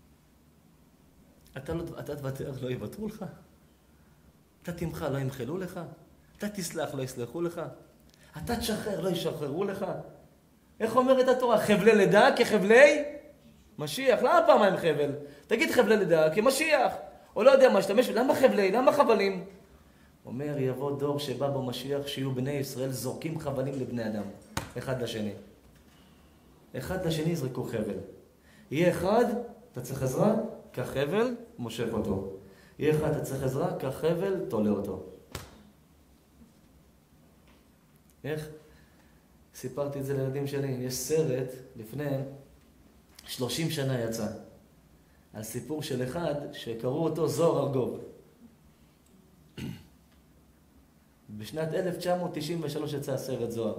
אתה תוותר, לא יוותרו לך? אתה תמחה, לא ימחלו לך? אתה תסלח, לא יסלחו לך? אתה תשחרר, לא ישחררו לך? איך אומרת התורה? חבלי לידה כחבלי משיח. למה פעמיים חבל? תגיד חבלי לידה כמשיח. או לא יודע מה, שתמש, למה חבלי? למה חבלים? אומר, יבוא דור שבא בו משיח, שיהיו בני ישראל זורקים חבלים לבני אדם. אחד לשני. אחד לשני יזרקו חבל. יהיה אחד, אתה צריך עזרה, קח חבל, מושך אותו. יהיה אחד, אתה צריך עזרה, קח חבל, תולה אותו. איך? סיפרתי את זה לילדים שלי. יש סרט, לפני 30 שנה יצא, על סיפור של אחד שקראו אותו זוהר ארגוב. בשנת 1993 יצא הסרט זוהר.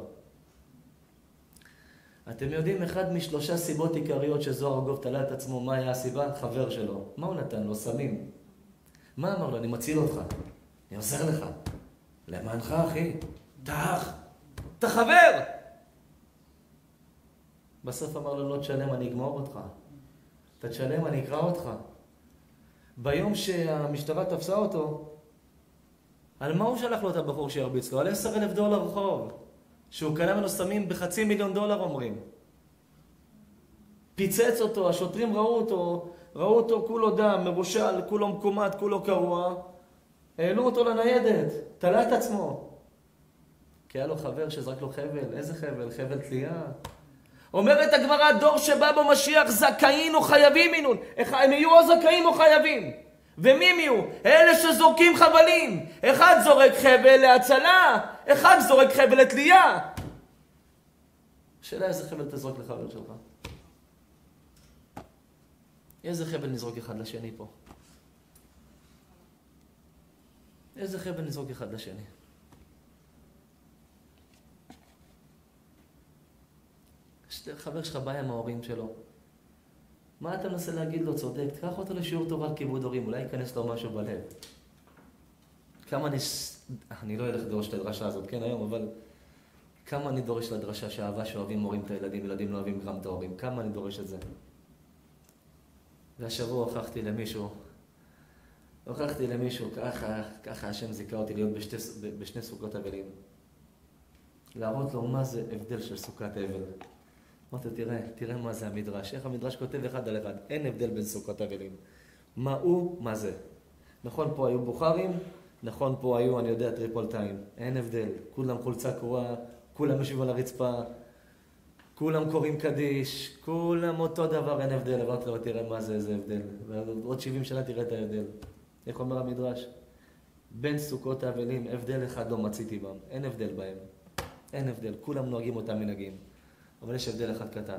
אתם יודעים, אחד מ3 סיבות עיקריות שזוהר ארגוב תלה את עצמו, מה היה הסיבה? חבר שלו. מה הוא נתן לו? סמים. מה אמר לו? אני מציל אותך. אני עוזר לך. למענך, אחי. אתה אח. אתה חבר! בסוף אמר לו, לא תשלם, אני אגמור אותך. אתה תשלם, אני אקרא אותך. ביום שהמשטרה תפסה אותו, על מה הוא שלח לו את הבחור שירביץ לו? על $10,000 חוב. שהוא קנה ממנו סמים ב$500,000 אומרים. פיצץ אותו, השוטרים ראו אותו כולו דם, מרושל, כולו מקומט, כולו קרוע. העלו אותו לניידת, תלה את עצמו. כי היה לו חבר שזרק לו חבל. איזה חבל? חבל תלייה. אומרת הגמרא, דור שבא בו משיח זכאים או חייבים מינון. הם יהיו או זכאים או חייבים. ומי הם יהיו? אלה שזורקים חבלים. אחד זורק חבל להצלה, אחד זורק חבל לתלייה. השאלה איזה חבל תזרוק לחבר שלך? איזה חבל נזרוק אחד לשני פה? איזה חבל נזרוק אחד לשני? חבר שלך בעיה עם ההורים שלו. מה אתה מנסה להגיד לו? צודק, תקח אותו לשיעור תורה על כיבוד הורים, אולי ייכנס לו משהו בלב. כמה אני לא אלך לדרוש את הדרשה הזאת, כן היום, אבל כמה אני דורש לדרשה שאהבה שאוהבים מורים את הילדים, ילדים לא אוהבים גם את ההורים, כמה אני דורש את זה. והשבוע הוכחתי למישהו, ככה השם זיכה אותי להיות בשני סוכות אבלים. להראות לו מה זה הבדל של סוכת אבל. אמרתי, תראה מה זה המדרש. איך המדרש כותב אחד על אחד. אין הבדל בין סוכות אבלים. מה הוא, מה זה. נכון, פה היו בוכרים, נכון, פה היו, אני יודע, טריפולטאים. אין הבדל. כולם חולצה קרועה, כולם יושבים על הרצפה, כולם קוראים קדיש, כולם אותו דבר, אין הבדל. אמרתי לו, תראה מה זה, איזה הבדל. ועוד 70 שנה תראה את ההבדל. איך אומר המדרש? בין סוכות האבלים, הבדל אחד לא מציתי בהם. אין הבדל בהם. אין הבדל. כולם נוהגים אותם מנהגים. אבל יש הבדל אחד קטן.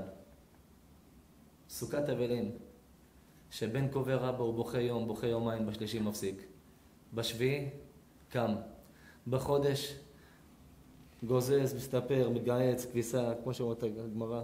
סוכת אבלים, שבין קובר רבא הוא בוכה יום, בוכה יומיים, בשלישי מפסיק. בשביעי, קם. בחודש, גוזז, מסתפר, מגעץ, כביסה, כמו שאומרת הגמרא.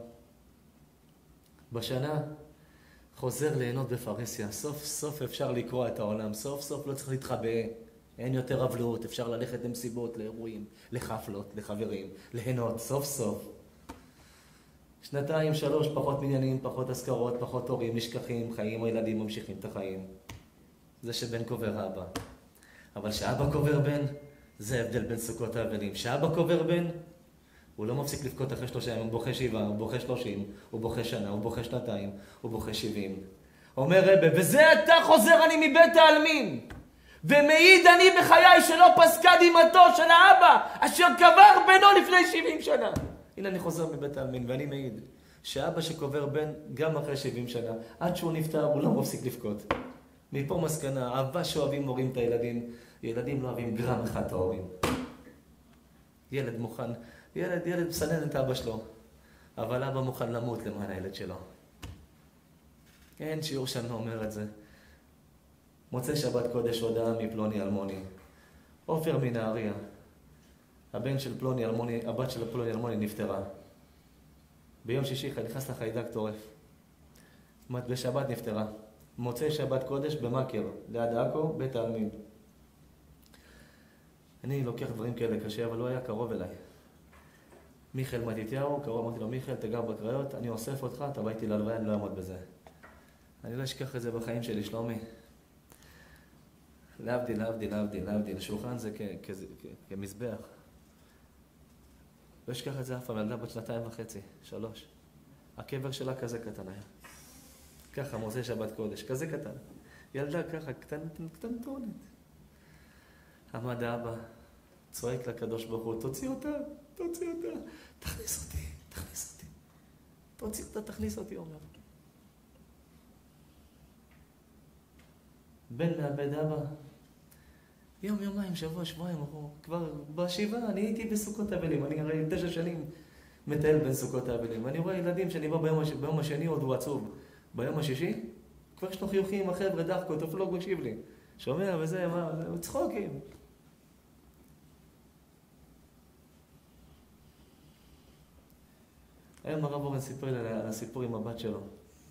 בשנה, חוזר ליהנות בפרהסיה. סוף סוף אפשר לקרוא את העולם. סוף סוף לא צריך להתחבא. אין יותר אבלות, אפשר ללכת למסיבות, לאירועים, לחפלות, לחברים, ליהנות, סוף סוף. 2-3 פחות מניינים, פחות אזכרות, פחות הורים, נשכחים, חיים, הילדים ממשיכים את החיים. זה שבן קובר אבא. אבל שאבא קובר בן, זה ההבדל בין סוכות האבלים. שאבא קובר בן, הוא לא מפסיק לבכות אחרי 3 ימים, הוא בוכה 7, הוא בוכה 30, הוא בוכה שנה, הוא בוכה 2, הוא בוכה 70. אומר רבי, וזה אתה חוזר אני מבית העלמין, ומעיד אני בחיי שלא פסקה דמעתו של האבא, אשר קבר בנו לפני 70 שנה. הנה אני חוזר מבית העלמין, ואני מעיד שאבא שקובר בן גם אחרי 70 שנה, עד שהוא נפטר, הוא לא מפסיק לבכות. מפה מסקנה, אהבה שאוהבים הורים את הילדים, ילדים לא אוהבים גרם אחד את ההורים. ילד מוכן, ילד מסנן את אבא שלו, אבל אבא מוכן למות למען הילד שלו. אין שיעור שאני לא אומר את זה. מוצא שבת קודש הודעה מפלוני אלמוני. עופר מנהריה. הבן של פלוני אלמוני, הבת של פלוני אלמוני נפטרה. ביום שישי נכנס לחיידק טורף. בשבת נפטרה. מוצא שבת קודש במכר, ליד עכו, בית העלמין. אני לוקח דברים כאלה קשה, אבל הוא היה קרוב אליי. מיכאל מתתיהו, קרוב, אמרתי לו, מיכאל, תגר בקריות, אני אוסף אותך, אתה בא איתי להלוויה, אני לא אעמוד בזה. אני לא אשכח את זה בחיים שלי, שלומי. להבדיל. השולחן זה כמזבח. לא אשכח את זה אף פעם, ילדה בת 2.5, 3. הקבר שלה כזה קטן היה. ככה, מוצאי שבת קודש, כזה קטן. ילדה ככה, קטנטונת. עמד האבא, צועק לקדוש ברוך הוא, תוציא אותה, תכניס אותי. תוציא אותה, תכניס אותי, אומר. בן מאבד אבא, יומיים, שבועיים, כבר בשבעה, אני הייתי בסוכות האבלים, אני הרי 9 שנים מטייל בין סוכות האבלים, אני רואה ילדים שאני בא ביום השני עוד הוא עצוב, ביום השישי, כבר יש לו חיוכים, החבר'ה, דחקות, אפילו לא מקשיב לי, שומע וזה, צחוקים. היום הרב אורן סיפר לי על הסיפור עם הבת שלו.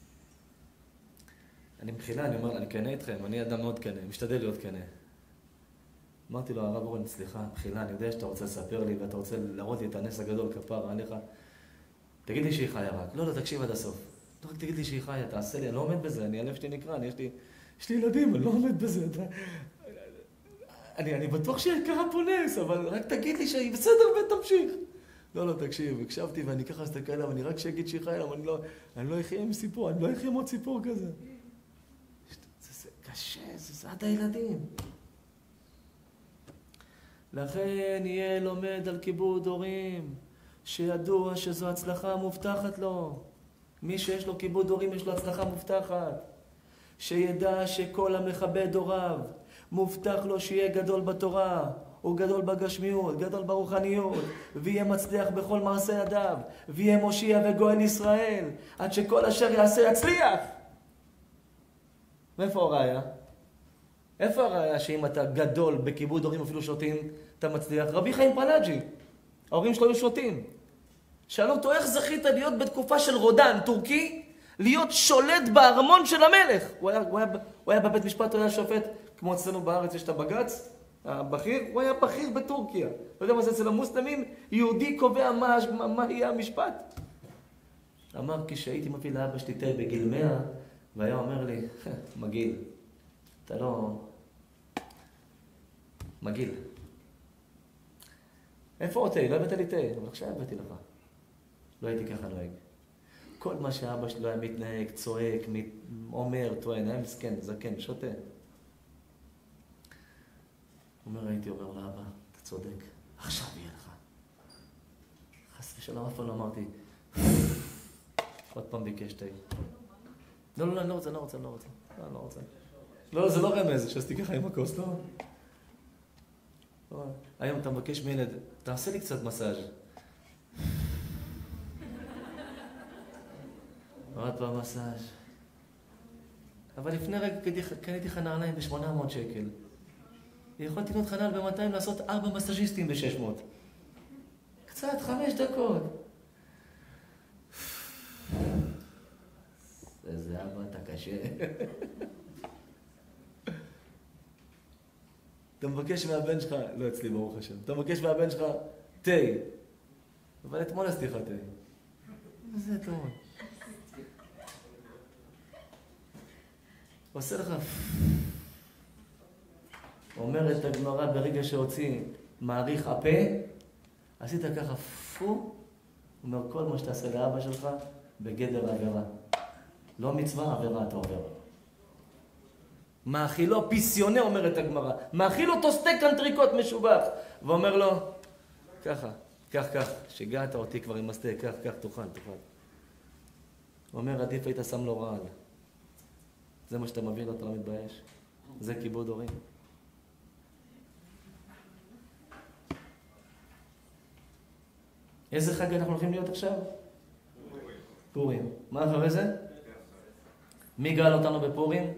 אני מחילה, אני אומר, אני כנה איתכם, אני אדם מאוד כנה, משתדל להיות כנה. אמרתי לו, הרב אורן, סליחה, מחילה, אני יודע שאתה רוצה לספר לי ואתה רוצה להראות לי את הנס הגדול כפרה עליך. תגיד לי שהיא חיה רק. לא, תקשיב עד הסוף. לא רק תגיד לי שהיא חיה, תעשה לי, אני לא עומד בזה, הלב שלי נקרא, יש לי ילדים, אני לא עומד בזה. אני בטוח שקרה פה נס, אבל רק תגיד לי שהיא בסדר ותמשיך. לא, תקשיב, הקשבתי ואני ככה אסתכל עליו, אני רק שאגיד שהיא חיה, אני לא אחיה עם סיפור, אני לא אחיה עם עוד סיפור כזה. זה קשה, זה עד הילדים. לכן יהיה לומד על כיבוד הורים, שידוע שזו הצלחה מובטחת לו. מי שיש לו כיבוד הורים יש לו הצלחה מובטחת. שידע שכל המכבד הוריו, מובטח לו שיהיה גדול בתורה, הוא גדול בגשמיות, גדול ברוחניות, ויהיה מצליח בכל מעשה ידיו, ויהיה מושיע וגואל ישראל, עד שכל אשר יעשה יצליח. מאיפה הראיה? איפה הראיה שאם אתה גדול בכיבוד הורים אפילו שותים, אתה מצליח? רבי חיים פלאג'י, ההורים שלו היו שותים. שאלו אותו, איך זכית להיות בתקופה של רודן, טורקי, להיות שולט בארמון של המלך? הוא היה בבית משפט, הוא היה שופט, כמו אצלנו בארץ יש את הבג"ץ, הבכיר, הוא היה בכיר בטורקיה. לא יודע מה זה אצל המוסלמים, יהודי קובע מה יהיה המשפט. אמר, כשהייתי מביא לאבא שלי תה בגיל 100, והיה אומר לי, מגעיל, אתה לא... מגעיל. איפה עוד תה? לא הבאת לי תה, אבל עכשיו הבאתי לך. לא הייתי ככה נוהג. כל מה שאבא שלו היה מתנהג, צועק, אומר, טוען, היה מסכן, זקן, שותה. הייתי אומר לאבא, אתה צודק, עכשיו יהיה לך. חס ושלום, אף פעם לא אמרתי, עוד פעם ביקש תה. לא, אני לא רוצה. לא, זה לא רמז, שעשיתי ככה עם הכוס, לא. היום אתה מבקש מילד, תעשה לי קצת מסאז'. עוד פעם מסאז'. אבל לפני רגע קניתי לך נעליים ב-800 שקל. יכולתי לקנות חנל ב-200 לעשות 4 מסאז'יסטים ב-600. קצת, 5 דקות. איזה אבא, אתה קשה. אתה מבקש מהבן שלך, לא אצלי ברוך השם, אתה מבקש מהבן שלך תה, אבל אתמול עשיתי לך תה. מה זה אתמול? עושה לך... אומרת הגמרא ברגע שהוציא מעריך הפה, עשית ככה פו, אומר כל מה שתעשה לאבא שלך בגדר עבירה. לא מצווה, עבירה אתה עובר. מאכילו פיסיונה, אומרת הגמרא. מאכילו אותו סטייק אנטריקוט משובח. ואומר לו, ככה, כך, שגעת אותי כבר עם הסטייק, כך, תאכל. הוא אומר, עדיף היית שם לו רעל. זה מה שאתה מביא לו, אתה לא מתבייש. זה כיבוד הורים. איזה חג אנחנו הולכים להיות עכשיו? פורים. מה אחרי זה? מי גאל אותנו בפורים?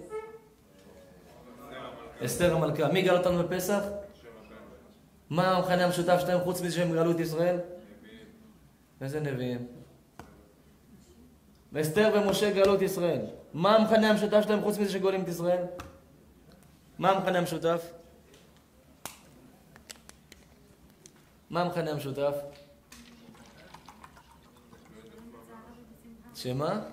אסתר המלכה. מי גאל אותנו בפסח? מה המכנה המשותף שלהם חוץ מזה שהם גאלו את ישראל? איזה נביאים? אסתר ומשה גאלו את ישראל. מה המכנה המשותף שלהם חוץ מזה שגואלים את ישראל? מה המכנה המשותף? מה המכנה המשותף? שמה?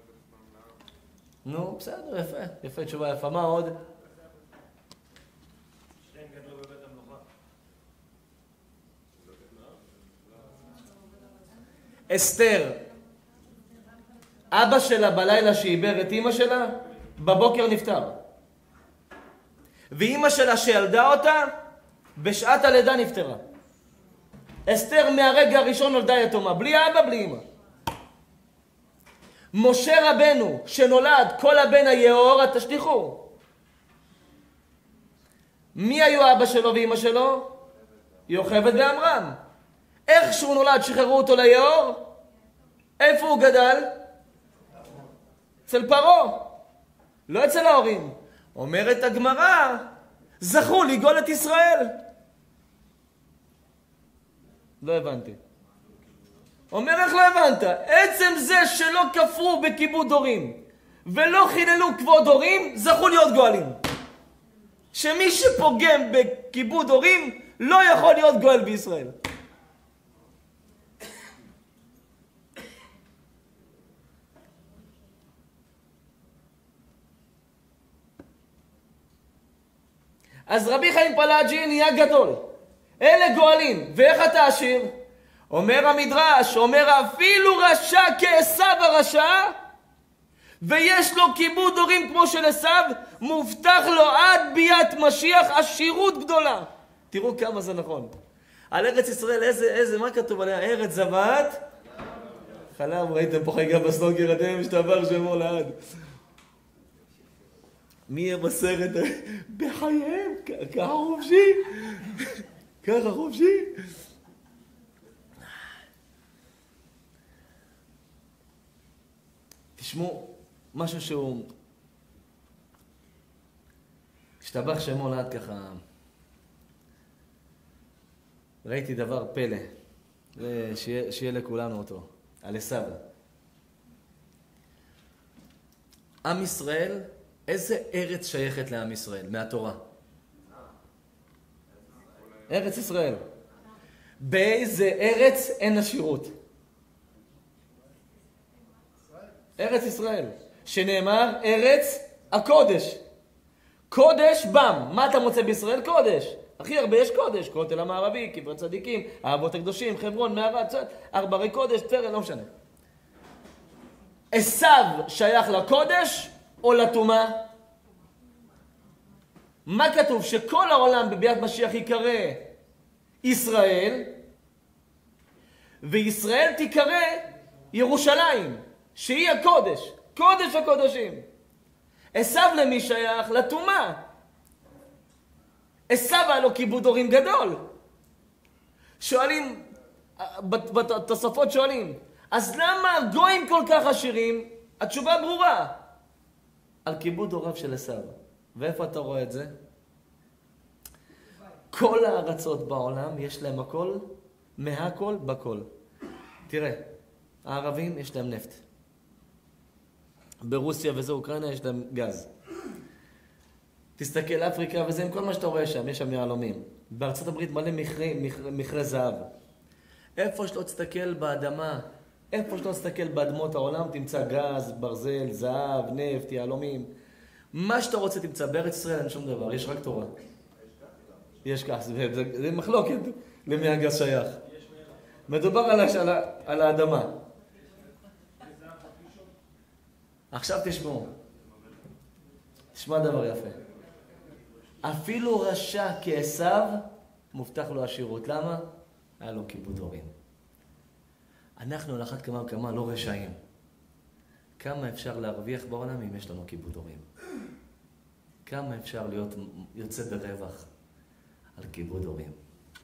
נו, בסדר, יפה, תשובה יפה. מה עוד? שניהם גדלו בבית המלוכה. אסתר, אבא שלה בלילה שעיבר את אמא שלה, בבוקר נפטר. ואמא שלה שילדה אותה, בשעת הלידה נפטרה. אסתר מהרגע הראשון נולדה יתומה, בלי אבא, בלי אמא. משה רבנו שנולד כל הבן היאור, תשליחו. מי היו אבא שלו ואמא שלו? יוכבד ועמרם. איך שהוא נולד שחררו אותו ליאור? איפה הוא גדל? אצל פרעה, לא אצל ההורים. אומרת הגמרא, זכו לגאול את ישראל. לא הבנתי. אומר איך לא הבנת? עצם זה שלא כפרו בכיבוד הורים ולא חיללו כבוד הורים, זכו להיות גואלים. שמי שפוגם בכיבוד הורים לא יכול להיות גואל בישראל. אז רבי חיים פלאג'י נהיה גדול. אלה גואלים. ואיך אתה עשיר? אומר המדרש, אומר אפילו רשע כעשיו הרשע, ויש לו כיבוד הורים כמו של עשיו, מובטח לו עד ביאת משיח עשירות גדולה. תראו כמה זה נכון. על ארץ ישראל, מה כתוב עליה? ארץ זבת חלב. ראיתם פה חגיגה בסנוקר, אתם שתעבר שמו לעד. מי יהיה בסרט? בחייהם, ככה חופשי. ככה חופשי. תשמעו, משהו שהוא... השתבח שמו לעד ככה... ראיתי דבר פלא. שיהיה לכולנו אותו. על עשיו. עם ישראל, איזה ארץ שייכת לעם ישראל? מהתורה. ארץ ישראל. באיזה ארץ אין עשירות? ארץ ישראל. שנאמר ארץ הקודש. קודש בם. מה אתה מוצא בישראל? קודש. הכי הרבה יש קודש. כותל המערבי, קברי צדיקים, האבות הקדושים, חברון, מערת, 4 ערי קודש, צרן, לא משנה. עשיו שייך לקודש או לטומאה? מה כתוב? שכל העולם בביאת משיח יקרא ישראל, וישראל תיקרא ירושלים, שהיא הקודש, קודש הקודשים. עשיו למי שייך? לטומאה. עשיו היה לו כיבוד הורים גדול. שואלים, בתוספות שואלים, אז למה גויים כל כך עשירים? התשובה ברורה. על כיבוד הוריו של עשיו. ואיפה אתה רואה את זה? כל הארצות בעולם יש להם הכל, מהכל בכל. תראה, הערבים יש להם נפט. ברוסיה וזה אוקראינה יש להם גז. תסתכל אפריקה וזה עם כל מה שאתה רואה שם, יש שם יהלומים. בארצות הברית מלא מכרה זהב. איפה שלא תסתכל באדמה, איפה שלא תסתכל באדמות העולם, תמצא גז, ברזל, זהב, נפט, יהלומים. מה שאתה רוצה תמצא. בארץ ישראל אין שום דבר, יש רק תורה. יש גז, זה מחלוקת למי הגז שייך. מדובר על האדמה. עכשיו תשמע דבר יפה. אפילו רשע כעשיו מובטח לו עשירות. למה? היה לו כיבוד הורים. אנחנו על אחת כמה וכמה לא רשעים. כמה אפשר להרוויח בעולם אם יש לנו כיבוד הורים? כמה אפשר להיות יוצא ברווח על כיבוד הורים?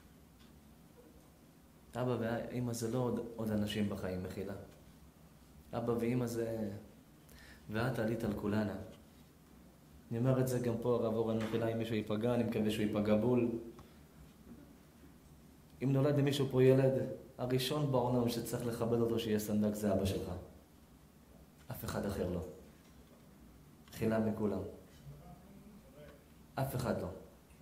אבא ואמא זה לא עוד אנשים בחיים, מחילה. אבא ואמא זה... ואת עלית על כולנה. אני אומר את זה גם פה, הרב אורן, מחילה, אם מישהו ייפגע, אני מקווה שהוא ייפגע בול. אם נולד למישהו פה ילד, הראשון בעולם שצריך לכבד אותו שיהיה סנדק זה אבא שלך. אף אחד אחר לא. מחילה מכולם. אף אחד לא.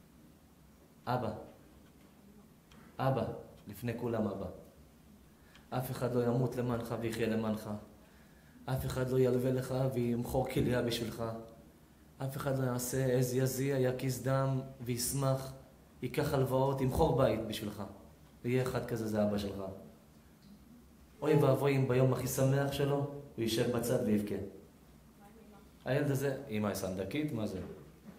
אבא, לפני כולם אבא. אף אחד לא ימות למענך ויחיה למענך. אף אחד לא ילווה לך וימחור כליה בשבילך. אף אחד לא יעשה יזיע, יקיס דם וישמח, ייקח הלוואות, ימחור בית בשבילך. ויהיה אחד כזה, זה אבא שלך. אוי ואבוי אם ביום הכי שמח שלו, הוא יישב בצד ויבכה. הילד הזה, אמא סנדקית, מה זה?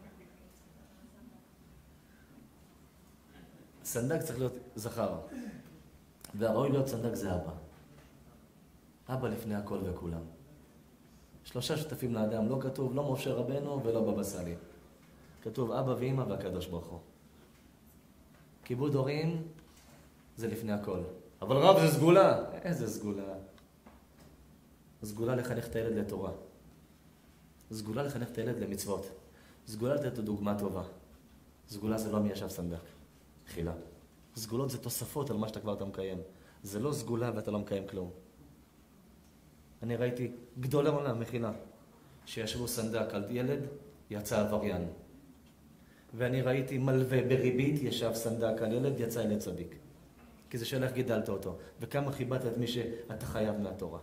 סנדק צריך להיות זכר. והראוי להיות סנדק זה אבא. אבא לפני הכל וכולם. 3 שותפים לאדם, לא כתוב לא משה רבנו ולא בבא סאלי. כתוב אבא ואמא והקדוש ברוך הוא. כיבוד הורים זה לפני הכל. אבל רב זה סגולה. איזה סגולה? סגולה לחנך את הילד לתורה. סגולה לחנך את הילד למצוות. סגולה לתת לו דוגמה טובה. סגולה זה לא מי ישב סנדק. חילה. סגולות זה תוספות על מה שאתה כבר מקיים. זה לא סגולה ואתה לא מקיים כלום. אני ראיתי גדול העולם, מחילה, שישבו סנדק על ילד, יצא עבריין. ואני ראיתי מלווה בריבית, ישב סנדק על ילד, יצא ילד צדיק. כי זה שאלה איך גידלת אותו, וכמה חיבת את מי שאתה חייב מהתורה.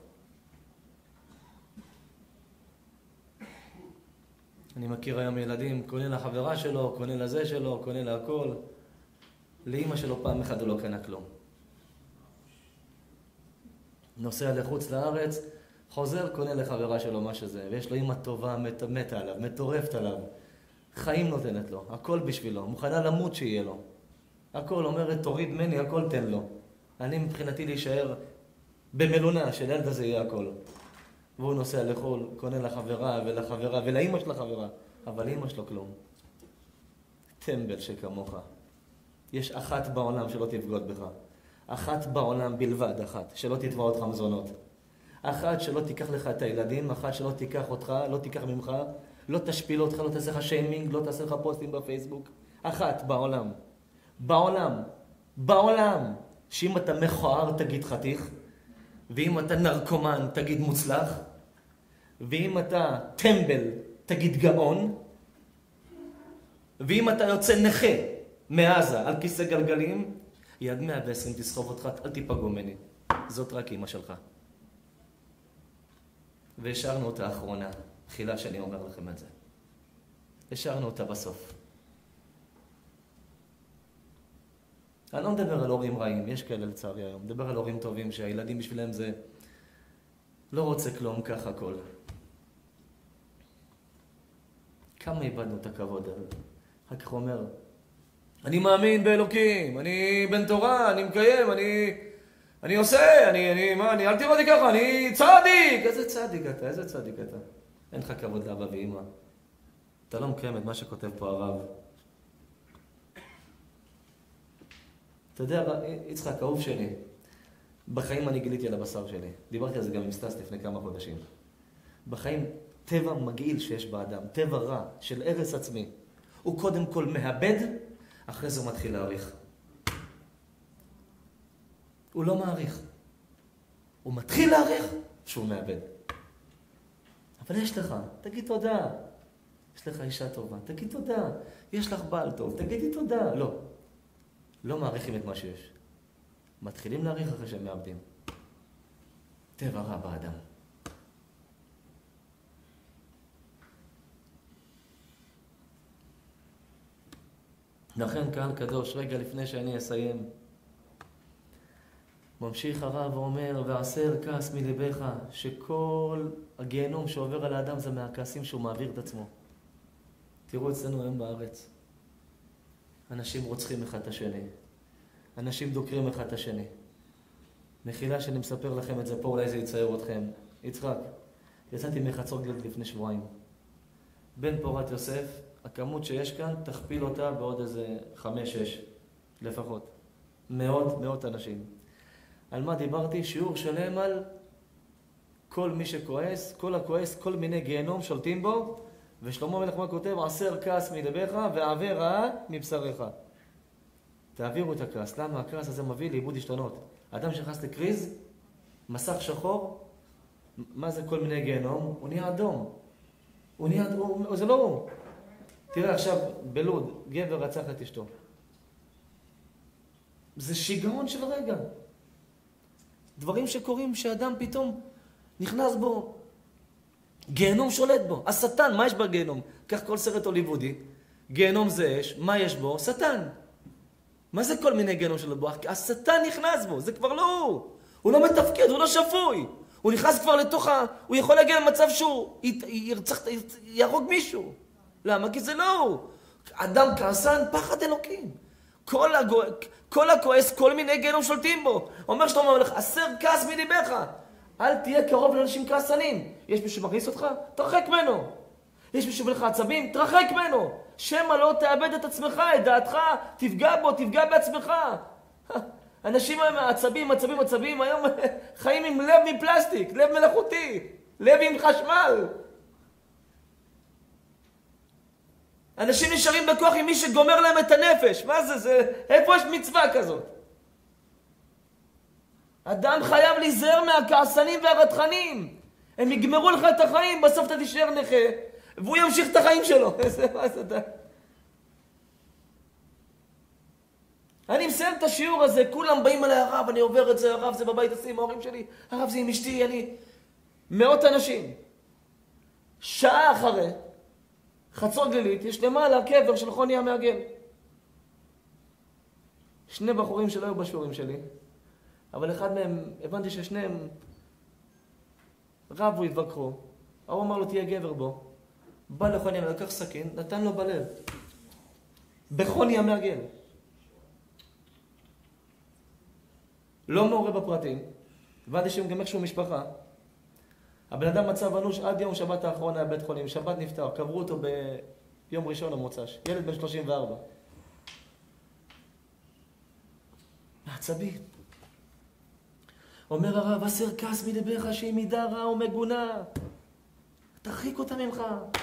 אני מכיר היום ילדים, קונה לחברה שלו, קונה לזה שלו, קונה להכל. לאמא שלו פעם אחת הוא לא קנה כלום. נוסע לחוץ לארץ, חוזר, קונה לחברה שלו מה שזה, ויש לו אמא טובה, מתה עליו, מטורפת עליו. חיים נותנת לו, הכל בשבילו, מוכנה למות שיהיה לו. הכל אומרת, תוריד מני, הכל תן לו. אני מבחינתי להישאר במלונה, שלילד הזה יהיה הכל. והוא נוסע לחול, קונה לחברה ולחברה ולאמא של החברה, אבל אמא שלו כלום. טמבל שכמוך. יש אחת בעולם שלא תבגוד בך. אחת בעולם בלבד, אחת, שלא תתבע אותך מזונות. אחת שלא תיקח לך את הילדים, אחת שלא תיקח אותך, לא תיקח ממך, לא תשפיל אותך, לא תעשה לך שיימינג, לא תעשה לך פוסטים בפייסבוק. אחת בעולם. בעולם. שאם אתה מכוער תגיד חתיך, ואם אתה נרקומן תגיד מוצלח, ואם אתה טמבל תגיד גאון, ואם אתה יוצא נכה מעזה על כיסא גלגלים, יד 120 תסחוב אותך, אל תיפגעו ממני. זאת רק אמא שלך. והשארנו אותה האחרונה, תחילה שאני אומר לכם את זה. השארנו אותה בסוף. אני לא מדבר על הורים רעים, יש כאלה לצערי היום. מדבר על הורים טובים שהילדים בשבילם זה לא רוצה כלום, ככה הכל. כמה איבדנו את הכבוד? אחר כך הוא אומר, אני מאמין באלוקים, אני בן תורה, אני מקיים, אני עושה, אל תראו אותי ככה, אני צדיק! איזה צדיק אתה? אין לך כבוד לאבא ואמא. אתה לא מקיים את מה שכותב פה הרב. אתה יודע, יצחק, אהוב שלי, בחיים אני גיליתי על הבשר שלי. דיברתי על זה גם עם סטס לפני כמה חודשים. בחיים, טבע מגעיל שיש באדם, טבע רע של הרס עצמי. הוא קודם כל מאבד, אחרי זה הוא מתחיל להעריך. הוא לא מעריך. הוא מתחיל להעריך שהוא מאבד. אבל יש לך, תגיד תודה. יש לך אישה טובה, תגיד תודה. יש לך בעל טוב, תגידי תודה. לא. לא מעריכים את מה שיש. מתחילים להעריך אחרי שהם מאבדים. טבע רע באדם. לכן קהל קדוש, רגע לפני שאני אסיים, ממשיך הרב ואומר, ועשר כעס מלבך, שכל הגיהנום שעובר על האדם זה מהכעסים שהוא מעביר את עצמו. תראו אצלנו היום בארץ, אנשים רוצחים אחד את השני, אנשים דוקרים אחד את השני. מחילה שאני מספר לכם את זה פה, אולי זה יצייר אתכם. יצחק, יצאתי מחצור גלעד לפני שבועיים. בן פורת יוסף, הכמות שיש כאן, תכפיל אותה בעוד איזה 5-6 לפחות. מאות אנשים. על מה דיברתי? שיעור שלם על כל מי שכועס, כל הכועס, כל מיני גיהנום שולטים בו, ושלמה מלך מה כותב? עשר כעס מדבך ועבר רעה מבשריך. תעבירו את הכעס. למה? הכעס הזה מביא לאיבוד השתנות. האדם שנכנס לקריז, מסך שחור, מה זה כל מיני גיהנום? הוא נהיה אדום. הוא נהיה אדום, זה לא הוא. תראה עכשיו, בלוד, גבר רצח את אשתו. זה שיגעון של רגע. דברים שקורים שאדם פתאום נכנס בו. גיהנום שולט בו. השטן, מה יש בגיהנום? כך כל סרט הוליוודי. גיהנום זה אש, מה יש בו? שטן. מה זה כל מיני גיהנום שולט בו? השטן נכנס בו, זה כבר לא הוא. הוא לא מתפקד, הוא לא שפוי. הוא נכנס כבר לתוך הוא יכול להגיע למצב שהוא יהרוג מישהו. למה? כי זה לא הוא. אדם כעסן, פחד אלוקים. כל הכועס, כל מיני גיהנום שולטים בו. אומר שלמה המלך, עשר כעס מליבך. אל תהיה קרוב לאנשים כעסנים. יש מישהו שמכניס אותך? תרחק ממנו. יש מישהו בלך עצבים? תרחק ממנו. שמא לא תאבד את עצמך, את דעתך, תפגע בו, תפגע בעצמך. אנשים עצבים, היום חיים עם לב מפלסטיק, לב מלאכותי, לב עם חשמל. אנשים נשארים בכוח עם מי שגומר להם את הנפש. מה זה? איפה יש מצווה כזאת? אדם חייב להיזהר מהכעסנים והרתחנים. הם יגמרו לך את החיים, בסוף אתה תישאר נכה, והוא ימשיך את החיים שלו. מה זה? אני מסיים את השיעור הזה, כולם באים אליי, הרב, אני עובר את זה, הרב, זה בבית עשי עם ההורים שלי, הרב, זה עם אשתי, מאות אנשים. שעה אחרי, חצור גלילית, יש למעלה קבר של חוני המעגל. שני בחורים שלא היו בשיעורים שלי, אבל אחד מהם, הבנתי ששניהם רבו התווכחו. הוא אמר לו, תהיה גבר בו. בא לחוני המעגל, לקח סכין, נתן לו בלב. בחוני המעגל. לא מעורה בפרטים. הבנתי שהם גם איכשהו משפחה. הבן אדם מצב אנוש עד יום שבת האחרון היה בית חולים. שבת נפטר, קברו אותו ביום ראשון המוצ"ש. ילד בן 34. מעצבי. אומר הרב, עשר כעס מלבך שהיא מידה רעה ומגונה. תרחיק אותה ממך.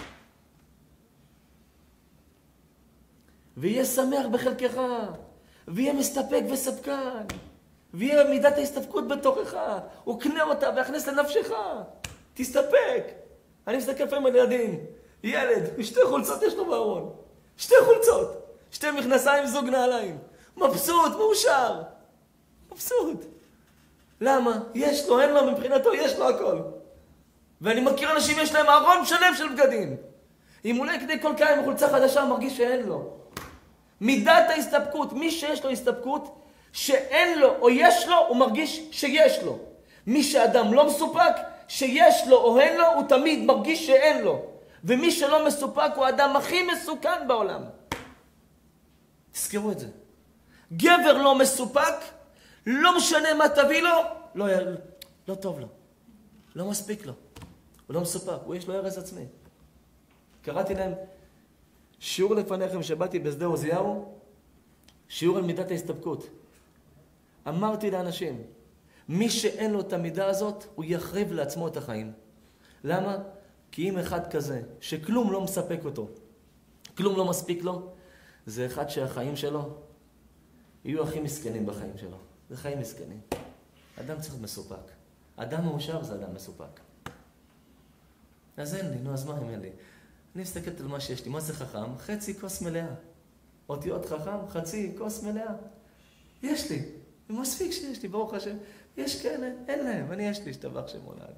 ויהיה שמח בחלקך. ויהיה מסתפק וספקן. ויהיה מידת ההסתפקות בתוכך. וקנה אותה ויכנס לנפשך. תסתפק. אני מסתכל פעמים על ילדים. ילד, שתי חולצות יש לו בארון. שתי חולצות. שתי מכנסיים, זוג נעליים. מבסוט, מאושר. מבסוט. למה? יש לו, אין לו, מבחינתו יש לו הכל. ואני מכיר אנשים, יש להם ארון שלם של בגדים. אם אולי כדי כל קיים בחולצה חדשה, מרגיש שאין לו. מידת ההסתפקות, מי שיש לו הסתפקות, שאין לו או יש לו, הוא מרגיש שיש לו. מי שאדם לא מסופק, שיש לו או אין לו, הוא תמיד מרגיש שאין לו. ומי שלא מסופק הוא האדם הכי מסוכן בעולם. תזכרו את זה. גבר לא מסופק, לא משנה מה תביא לו, לא טוב לו. לא מספיק לו. הוא לא מסופק, הוא יש לו הרס עצמי. קראתי להם שיעור לפניכם שבאתי בשדה עוזיהו, שיעור על מידת ההסתפקות. אמרתי לאנשים, מי שאין לו את המידה הזאת, הוא יחריב לעצמו את החיים. למה? כי אם אחד כזה, שכלום לא מספק אותו, כלום לא מספיק לו, זה אחד שהחיים שלו יהיו הכי מסכנים בחיים שלו. זה חיים מסכנים. אדם צריך מסופק. אדם מאושר זה אדם מסופק. אז אין לי, נו, אז מה אם אין לי? אני מסתכלת על מה שיש לי. מה זה חכם? חצי כוס מלאה. אותיות חכם, חצי כוס מלאה. יש לי. זה מספיק שיש לי, ברוך השם. יש כאלה, אין להם. אני יש לי, שתבח שם עולד.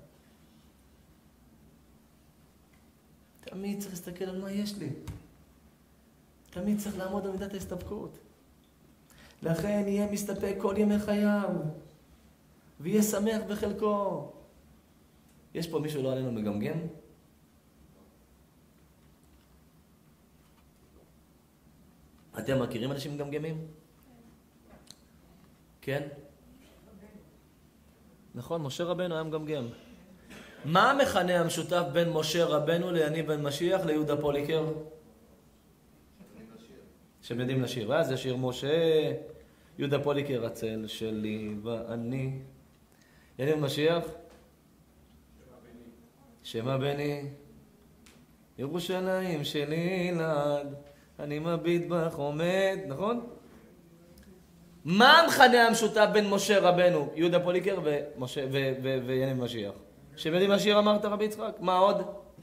תמיד צריך להסתכל על מה יש לי. תמיד צריך לעמוד על מידת ההסתפקות. לכן יהיה מסתפק כל ימי חייו. ויהיה שמח בחלקו. יש פה מישהו לא עלינו מגמגם? אתם מכירים אנשים מגמגמים? כן? נכון, משה רבנו היה מגמגם. מה המכנה המשותף בין משה רבנו ליניב בן משיח ליהודה פוליקר? שהם יודעים לשיר. אז יש שיר משה, יהודה פוליקר הצל שלי ואני. יניב בן משיח? שמה בני? ירושלים שלי לעד, אני מביט בך עומד, נכון? מה המכנה המשותף בין משה רבנו, יהודה פוליקר ויניב בן משיח? שהם יודעים לשיר אמרת רבי יצחק? מה עוד?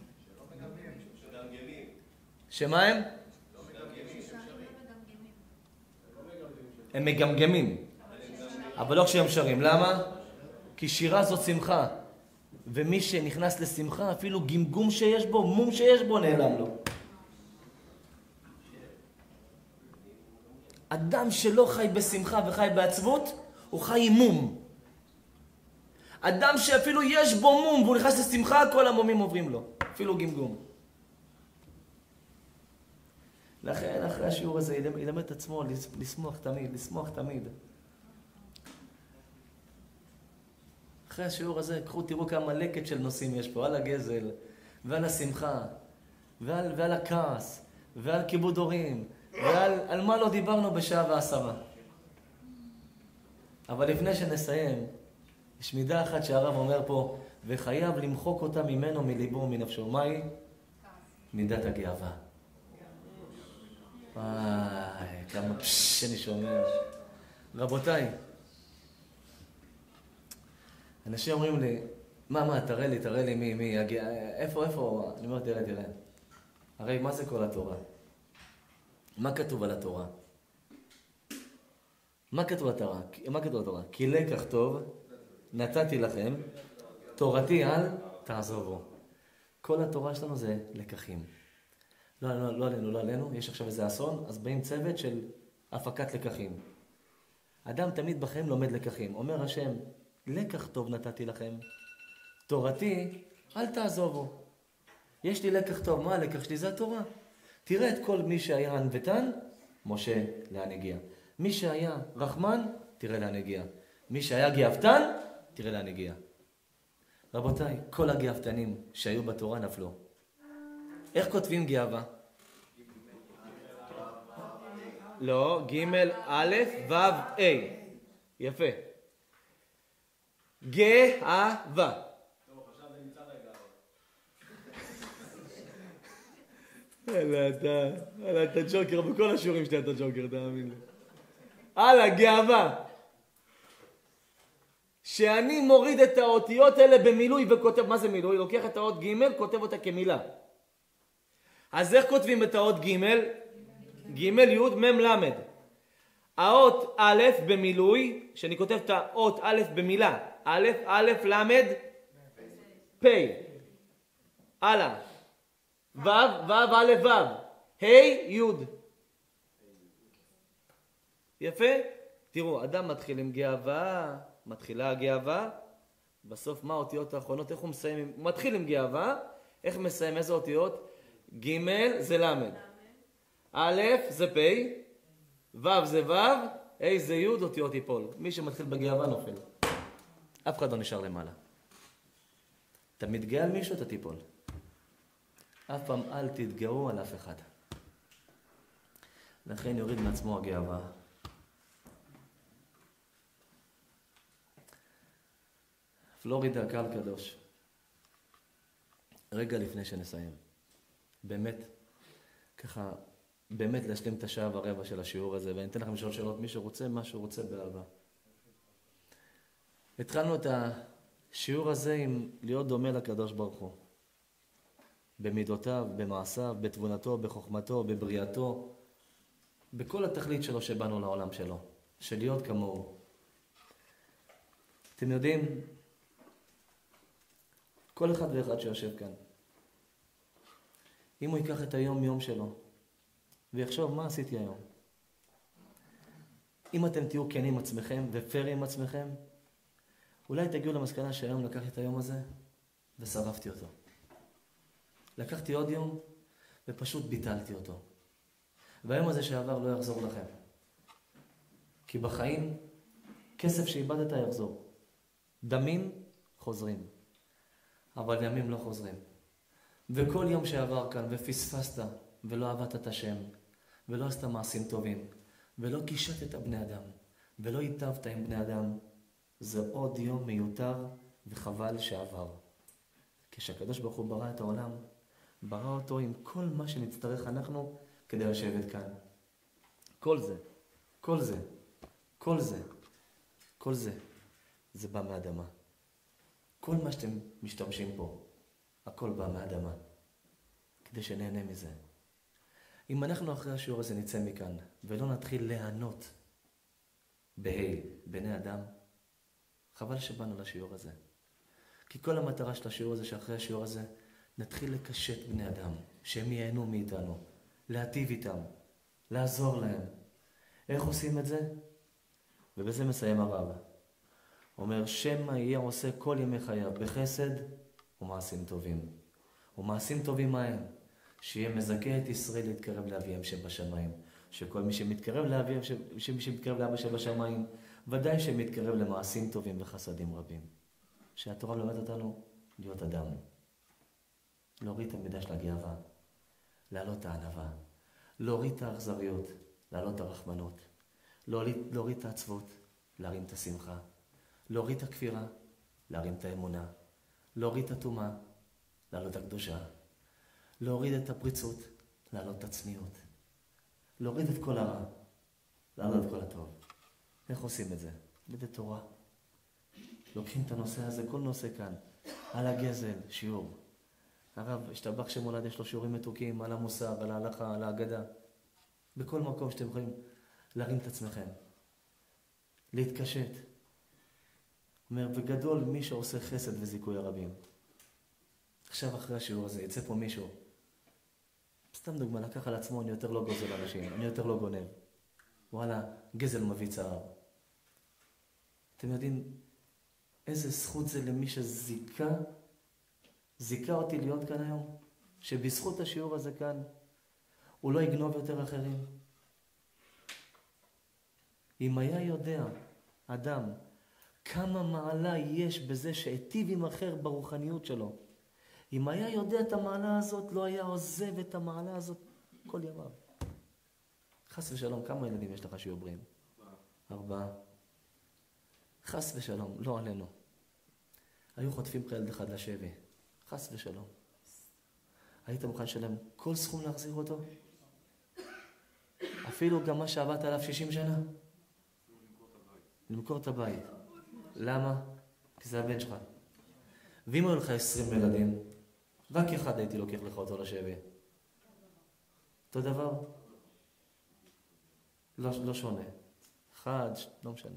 שמה הם? הם מגמגמים. אבל לא כשהם שרים. למה? כי שירה זאת שמחה. ומי שנכנס לשמחה, אפילו גמגום שיש בו, מום שיש בו, נעלם לו. אדם שלא חי בשמחה וחי בעצבות, הוא חי עם מום. אדם שאפילו יש בו מום והוא נכנס לשמחה, כל המומים עוברים לו. אפילו גמגום. לכן אחרי השיעור הזה ילמד את עצמו לשמוח תמיד, לשמוח תמיד. אחרי השיעור הזה, קחו, תראו כמה לקט של נושאים יש פה, על הגזל, ועל השמחה, ועל הכעס, ועל כיבוד הורים, ועל מה לא דיברנו בשעה ועשרה. אבל לפני שנסיים, יש מידה אחת שהרב אומר פה, וחייב למחוק אותה ממנו, מליבו ומנפשו. מהי? מידת הגאווה. כמה שאני שומע. רבותיי, אנשים אומרים לי, מה, תראה לי מי, איפה, אני אומר, תראה. הרי מה זה כל התורה? מה כתוב על התורה? מה כתוב על התורה? כי לקח טוב נתתי לכם, תורתי אל תעזובו. כל התורה שלנו זה לקחים. לא עלינו, יש עכשיו איזה אסון, אז באים צוות של הפקת לקחים. אדם תמיד בחיים לומד לקחים. אומר השם, לקח טוב נתתי לכם, תורתי אל תעזובו. יש לי לקח טוב, מה הלקח שלי? זה התורה. תראה את כל מי שהיה ענוותן, משה לאן הגיע. מי שהיה רחמן, תראה לאן הגיע. מי שהיה גאוותן, תראה לאן הגיע. רבותיי, כל הגאוותנים שהיו בתורה נפלו. איך כותבים גאווה? לא, ג' א' ו' א'. יפה. גאווה. אלא אתה ג'וקר, בכל השיעורים שלי אתה ג'וקר, תאמין לי. הלאה, גאווה. שאני מוריד את האותיות האלה במילוי וכותב, מה זה מילוי? לוקח את האות ג' כותב אותה כמילה. אז איך כותבים את האות ג'? ג' י' מ' ל'. האות א' במילוי, שאני כותב את האות א' במילה. א' ל' פ'. הלאה. ו' א' ו'. ה' י'. יפה? תראו, אדם מתחיל עם גאווה, מתחילה הגאווה, בסוף מה האותיות האחרונות? איך הוא מסיים? הוא מתחיל עם גאווה, איך מסיים? איזה אותיות? ג' זה ל', א' זה פ', ו' זה ו', ה' זה י', אותיות ייפול. מי שמתחיל בגאווה נופל. אף אחד לא נשאר למעלה. אתה מתגאה על מישהו, אתה תיפול. אף פעם אל תתגאו על אף אחד. לכן יוריד מעצמו הגאווה. פלורידה, קהל קדוש. רגע לפני שנסיים. באמת, ככה, באמת להשלים את השעה ורבע של השיעור הזה, ואני אתן לכם לשאול שאלות, מי שרוצה, מה שהוא רוצה באהבה. התחלנו את השיעור הזה עם להיות דומה לקדוש ברוך הוא. במידותיו, במעשיו, בתבונתו, בחוכמתו, בבריאתו, בכל התכלית שלו שבאנו לעולם שלו, של להיות כמוהו. אתם יודעים, כל אחד ואחד שיושב כאן, אם הוא ייקח את היום-יום שלו ויחשוב מה עשיתי היום, אם אתם תהיו כנים עם עצמכם ופיירים עם עצמכם, אולי תגיעו למסקנה שהיום לקחתי את היום הזה ושרפתי אותו. לקחתי עוד יום ופשוט ביטלתי אותו. והיום הזה שעבר לא יחזור לכם. כי בחיים, כסף שאיבדת יחזור. דמים חוזרים, אבל ימים לא חוזרים. וכל יום שעבר כאן ופספסת ולא עבדת את השם, ולא עשת מעשים טובים, ולא קישטת בני אדם, ולא היטבת עם בני אדם, זה עוד יום מיותר וחבל שעבר. כשהקדוש ברוך הוא ברא את העולם, ברא אותו עם כל מה שנצטרך אנחנו כדי לשבת כאן. כל זה, זה בא מהאדמה. כל מה שאתם משתמשים פה, הכל בא מהאדמה, כדי שנהנה מזה. אם אנחנו אחרי השיעור הזה נצא מכאן, ולא נתחיל ליהנות בני אדם, חבל שבאנו לשיעור הזה. כי כל המטרה של השיעור הזה, שאחרי השיעור הזה, נתחיל לקשט בני אדם, שהם ייהנו מאיתנו, להטיב איתם, לעזור להם. איך עושים את זה? ובזה מסיים הרב. אומר, שמא יהיה עושה כל ימי חייו בחסד ומעשים טובים. ומעשים טובים מה הם? שיהיה מזכה את ישראל להתקרב לאביהם שבשמיים. שכל מי שמתקרב לאבא שבשמיים, ודאי שמתקרב למעשים טובים וחסדים רבים. שהתורה לומדת אותנו להיות אדם. להוריד את המידה של הגאווה, להעלות את הענווה, להוריד את האכזריות, להעלות את הרחמנות, להוריד את העצבות, להרים את השמחה, להוריד את הכפירה, להרים את האמונה, להוריד את הטומאה, להעלות את הקדושה, להוריד את הפריצות, להעלות את הצניעות, להוריד את כל הרע, להעלות את כל הטוב. איך עושים את זה? בידי תורה. לוקחים את הנושא הזה, כל נושא כאן, על הגזל, שיעור. הרב השתבח שמולד, יש לו שיעורים מתוקים על המוסר, על ההלכה, על ההגדה. בכל מקום שאתם יכולים להרים את עצמכם, להתקשט. אומר, וגדול מי שעושה חסד וזיכוי הרבים. עכשיו אחרי השיעור הזה, יצא פה מישהו. סתם דוגמה, לקח על עצמו, אני יותר לא גוזל אנשים, אני יותר לא גונב. וואלה, גזל מביא צער. אתם יודעים איזה זכות זה למי שזיקה אותי להיות כאן היום? שבזכות השיעור הזה כאן, הוא לא יגנוב יותר אחרים. אם היה יודע אדם כמה מעלה יש בזה שהיטיב עם אחר ברוחניות שלו, אם היה יודע את המעלה הזאת, לא היה עוזב את המעלה הזאת כל ימיו. חס ושלום, כמה ילדים יש לך שיהיו בריאים? 4. חס ושלום, לא עלינו. היו חוטפים לך ילד אחד לשבי. חס ושלום. היית מוכן לשלם כל סכום להחזיר אותו? אפילו גם מה שעבדת עליו 60 שנה? למכור את הבית. למה? כי זה הבן שלך. ואם היו לך 20 ילדים, רק אחד הייתי לוקח לך אותו לשבי. אותו דבר? לא שונה. אחד, לא משנה.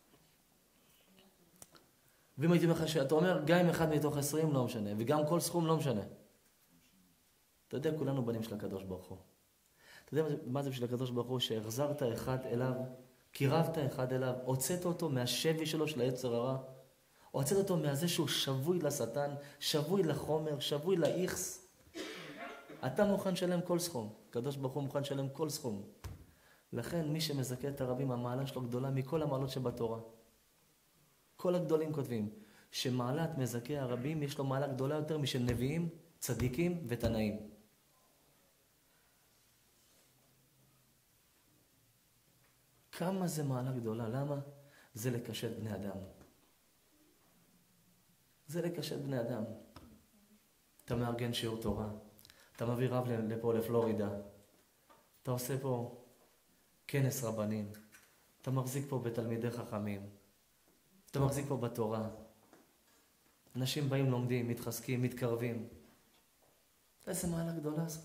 ואם הייתי לך שאתה אומר, גם אחד מתוך 20 לא משנה, וגם כל סכום לא משנה. אתה יודע, כולנו בנים של הקדוש ברוך הוא. אתה יודע מה זה בשביל הקדוש ברוך הוא? שהחזרת אחד אליו, קירבת אחד אליו, הוצאת אותו מהשבי שלו של היצר הרע, הוצאת אותו מהזה שהוא שבוי לשטן, שבוי לחומר, שבוי לאיכס. אתה מוכן לשלם כל סכום. הקדוש ברוך הוא מוכן לשלם כל סכום. לכן מי שמזכה את הרבים, המעלה שלו גדולה מכל המעלות שבתורה. כל הגדולים כותבים שמעלת מזכה הרבים יש לו מעלה גדולה יותר משל נביאים, צדיקים ותנאים. כמה זה מעלה גדולה? למה? זה לקשט בני אדם. זה לקשט בני אדם. אתה מארגן שיעור תורה, אתה מביא רב לפה לפלורידה, אתה עושה פה כנס רבנים, אתה מחזיק פה בתלמידי חכמים, אתה מחזיק פה בתורה. אנשים באים, לומדים, מתחזקים, מתקרבים. איזה מעלה גדולה זאת.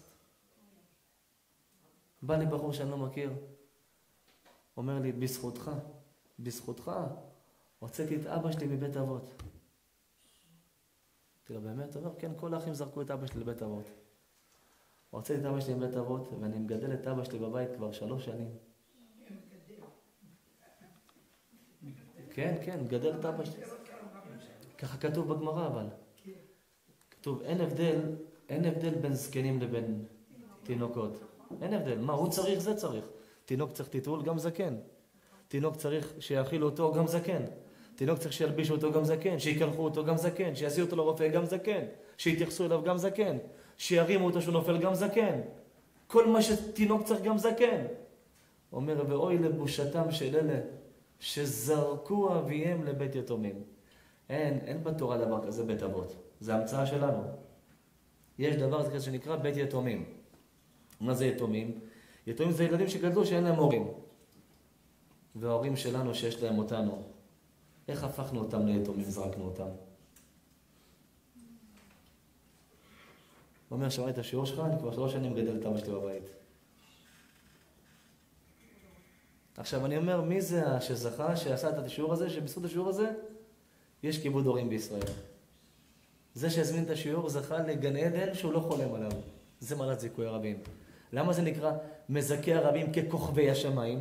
בא לי בחור שאני לא מכיר, אומר לי, בזכותך, הוצאתי את אבא שלי מבית אבות. אמרתי לו, באמת? הוא אומר, כן, כל האחים זרקו את אבא שלי לבית אבות. הוצאתי את אבא שלי מבית אבות, ואני מגדל את אבא שלי בבית כבר 3 שנים. כן, מגדל את אבא שלי. ככה כתוב בגמרא, אבל. כתוב, אין הבדל בין זקנים לבין תינוקות. אין הבדל. מה, הוא צריך, זה צריך. תינוק צריך טיטול, גם זקן. תינוק צריך שיאכילו אותו, גם זקן. תינוק צריך שילבישו אותו, גם זקן. שיקלחו אותו, גם זקן. שיעשו אותו לרופא, גם זקן. שיתייחסו אליו, גם זקן. שירימו אותו שהוא נופל, גם זקן. כל מה שתינוק צריך, גם זקן. אומר, ואוי לבושתם של אלה שזרקו אביהם לבית יתומים. אין בתורה דבר כזה בית אבות. זה המצאה שלנו. יש דבר כזה שנקרא בית יתומים. מה זה יתומים? יתומים זה ילדים שגדלו שאין להם הורים. וההורים שלנו שיש להם אותנו, איך הפכנו אותם ליתומים, זרקנו אותם? הוא אומר, שמע את השיעור שלך, אני כבר 3 שנים גדל את אבא שלי בבית. עכשיו אני אומר, מי זה שזכה, שעשה את השיעור הזה, שבזכות השיעור הזה יש כיבוד הורים בישראל? זה שהזמין את השיעור זכה לגן עדן שהוא לא חולם עליו. זה מעלת זיכוי הרבים. למה זה נקרא מזכי הרבים ככוכבי השמיים?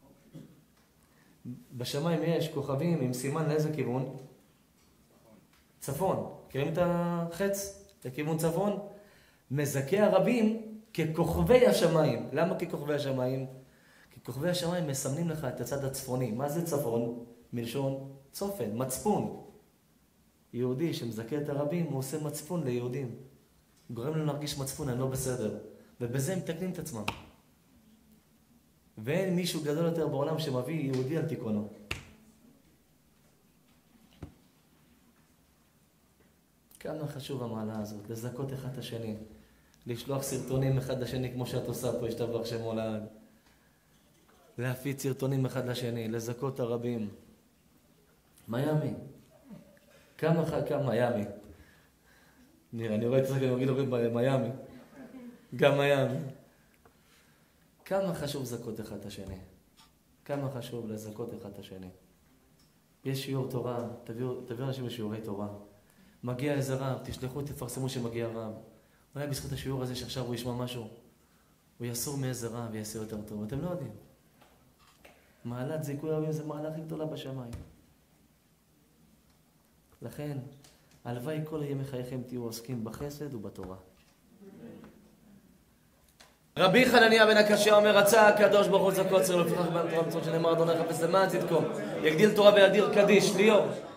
בשמיים יש כוכבים עם סימן לאיזה כיוון? צפון. מכירים את החץ? לכיוון צפון? מזכי הרבים ככוכבי השמיים. למה ככוכבי השמיים? כי כוכבי השמיים מסמנים לך את הצד הצפוני. מה זה צפון? מלשון צופן, מצפון. יהודי שמזכה את הרבים, הוא עושה מצפון ליהודים. גורם לנו להרגיש מצפון, אני לא בסדר. ובזה הם מתקנים את עצמם. ואין מישהו גדול יותר בעולם שמביא יהודי על תיקונו. כמה חשוב המעלה הזאת, לזכות אחד את השני. לשלוח סרטונים אחד לשני כמו שאת עושה פה, ישתבח שמו לעד. להפיץ סרטונים אחד לשני, לזכות הרבים. מיאמי. כמה מיאמי. אני רואה את זה, אני אגיד מיאמי. גם מיאמי. כמה חשוב לזכות אחד את השני. כמה חשוב לזכות אחד את השני. יש שיעור תורה, תביאו אנשים לשיעורי תורה. מגיע איזה רב, תשלחו, תפרסמו שמגיע רב. אולי בזכות השיעור הזה שעכשיו הוא ישמע משהו, הוא יסור מאיזה רב ויעשה יותר טוב. אתם לא יודעים. מעלת זיכוי הרבים זה מעלה הכי גדולה בשמיים. לכן, הלוואי כל ימי חייכם תהיו עוסקים בחסד ובתורה. רבי חנניה בן הקשיא אומר, רצה הקדוש ברוך הוא זכות צר לפיכך בן תורה מצוות שנאמר אדוני חפש למען צדקו, יגדיל תורה וידיר קדיש ליאור.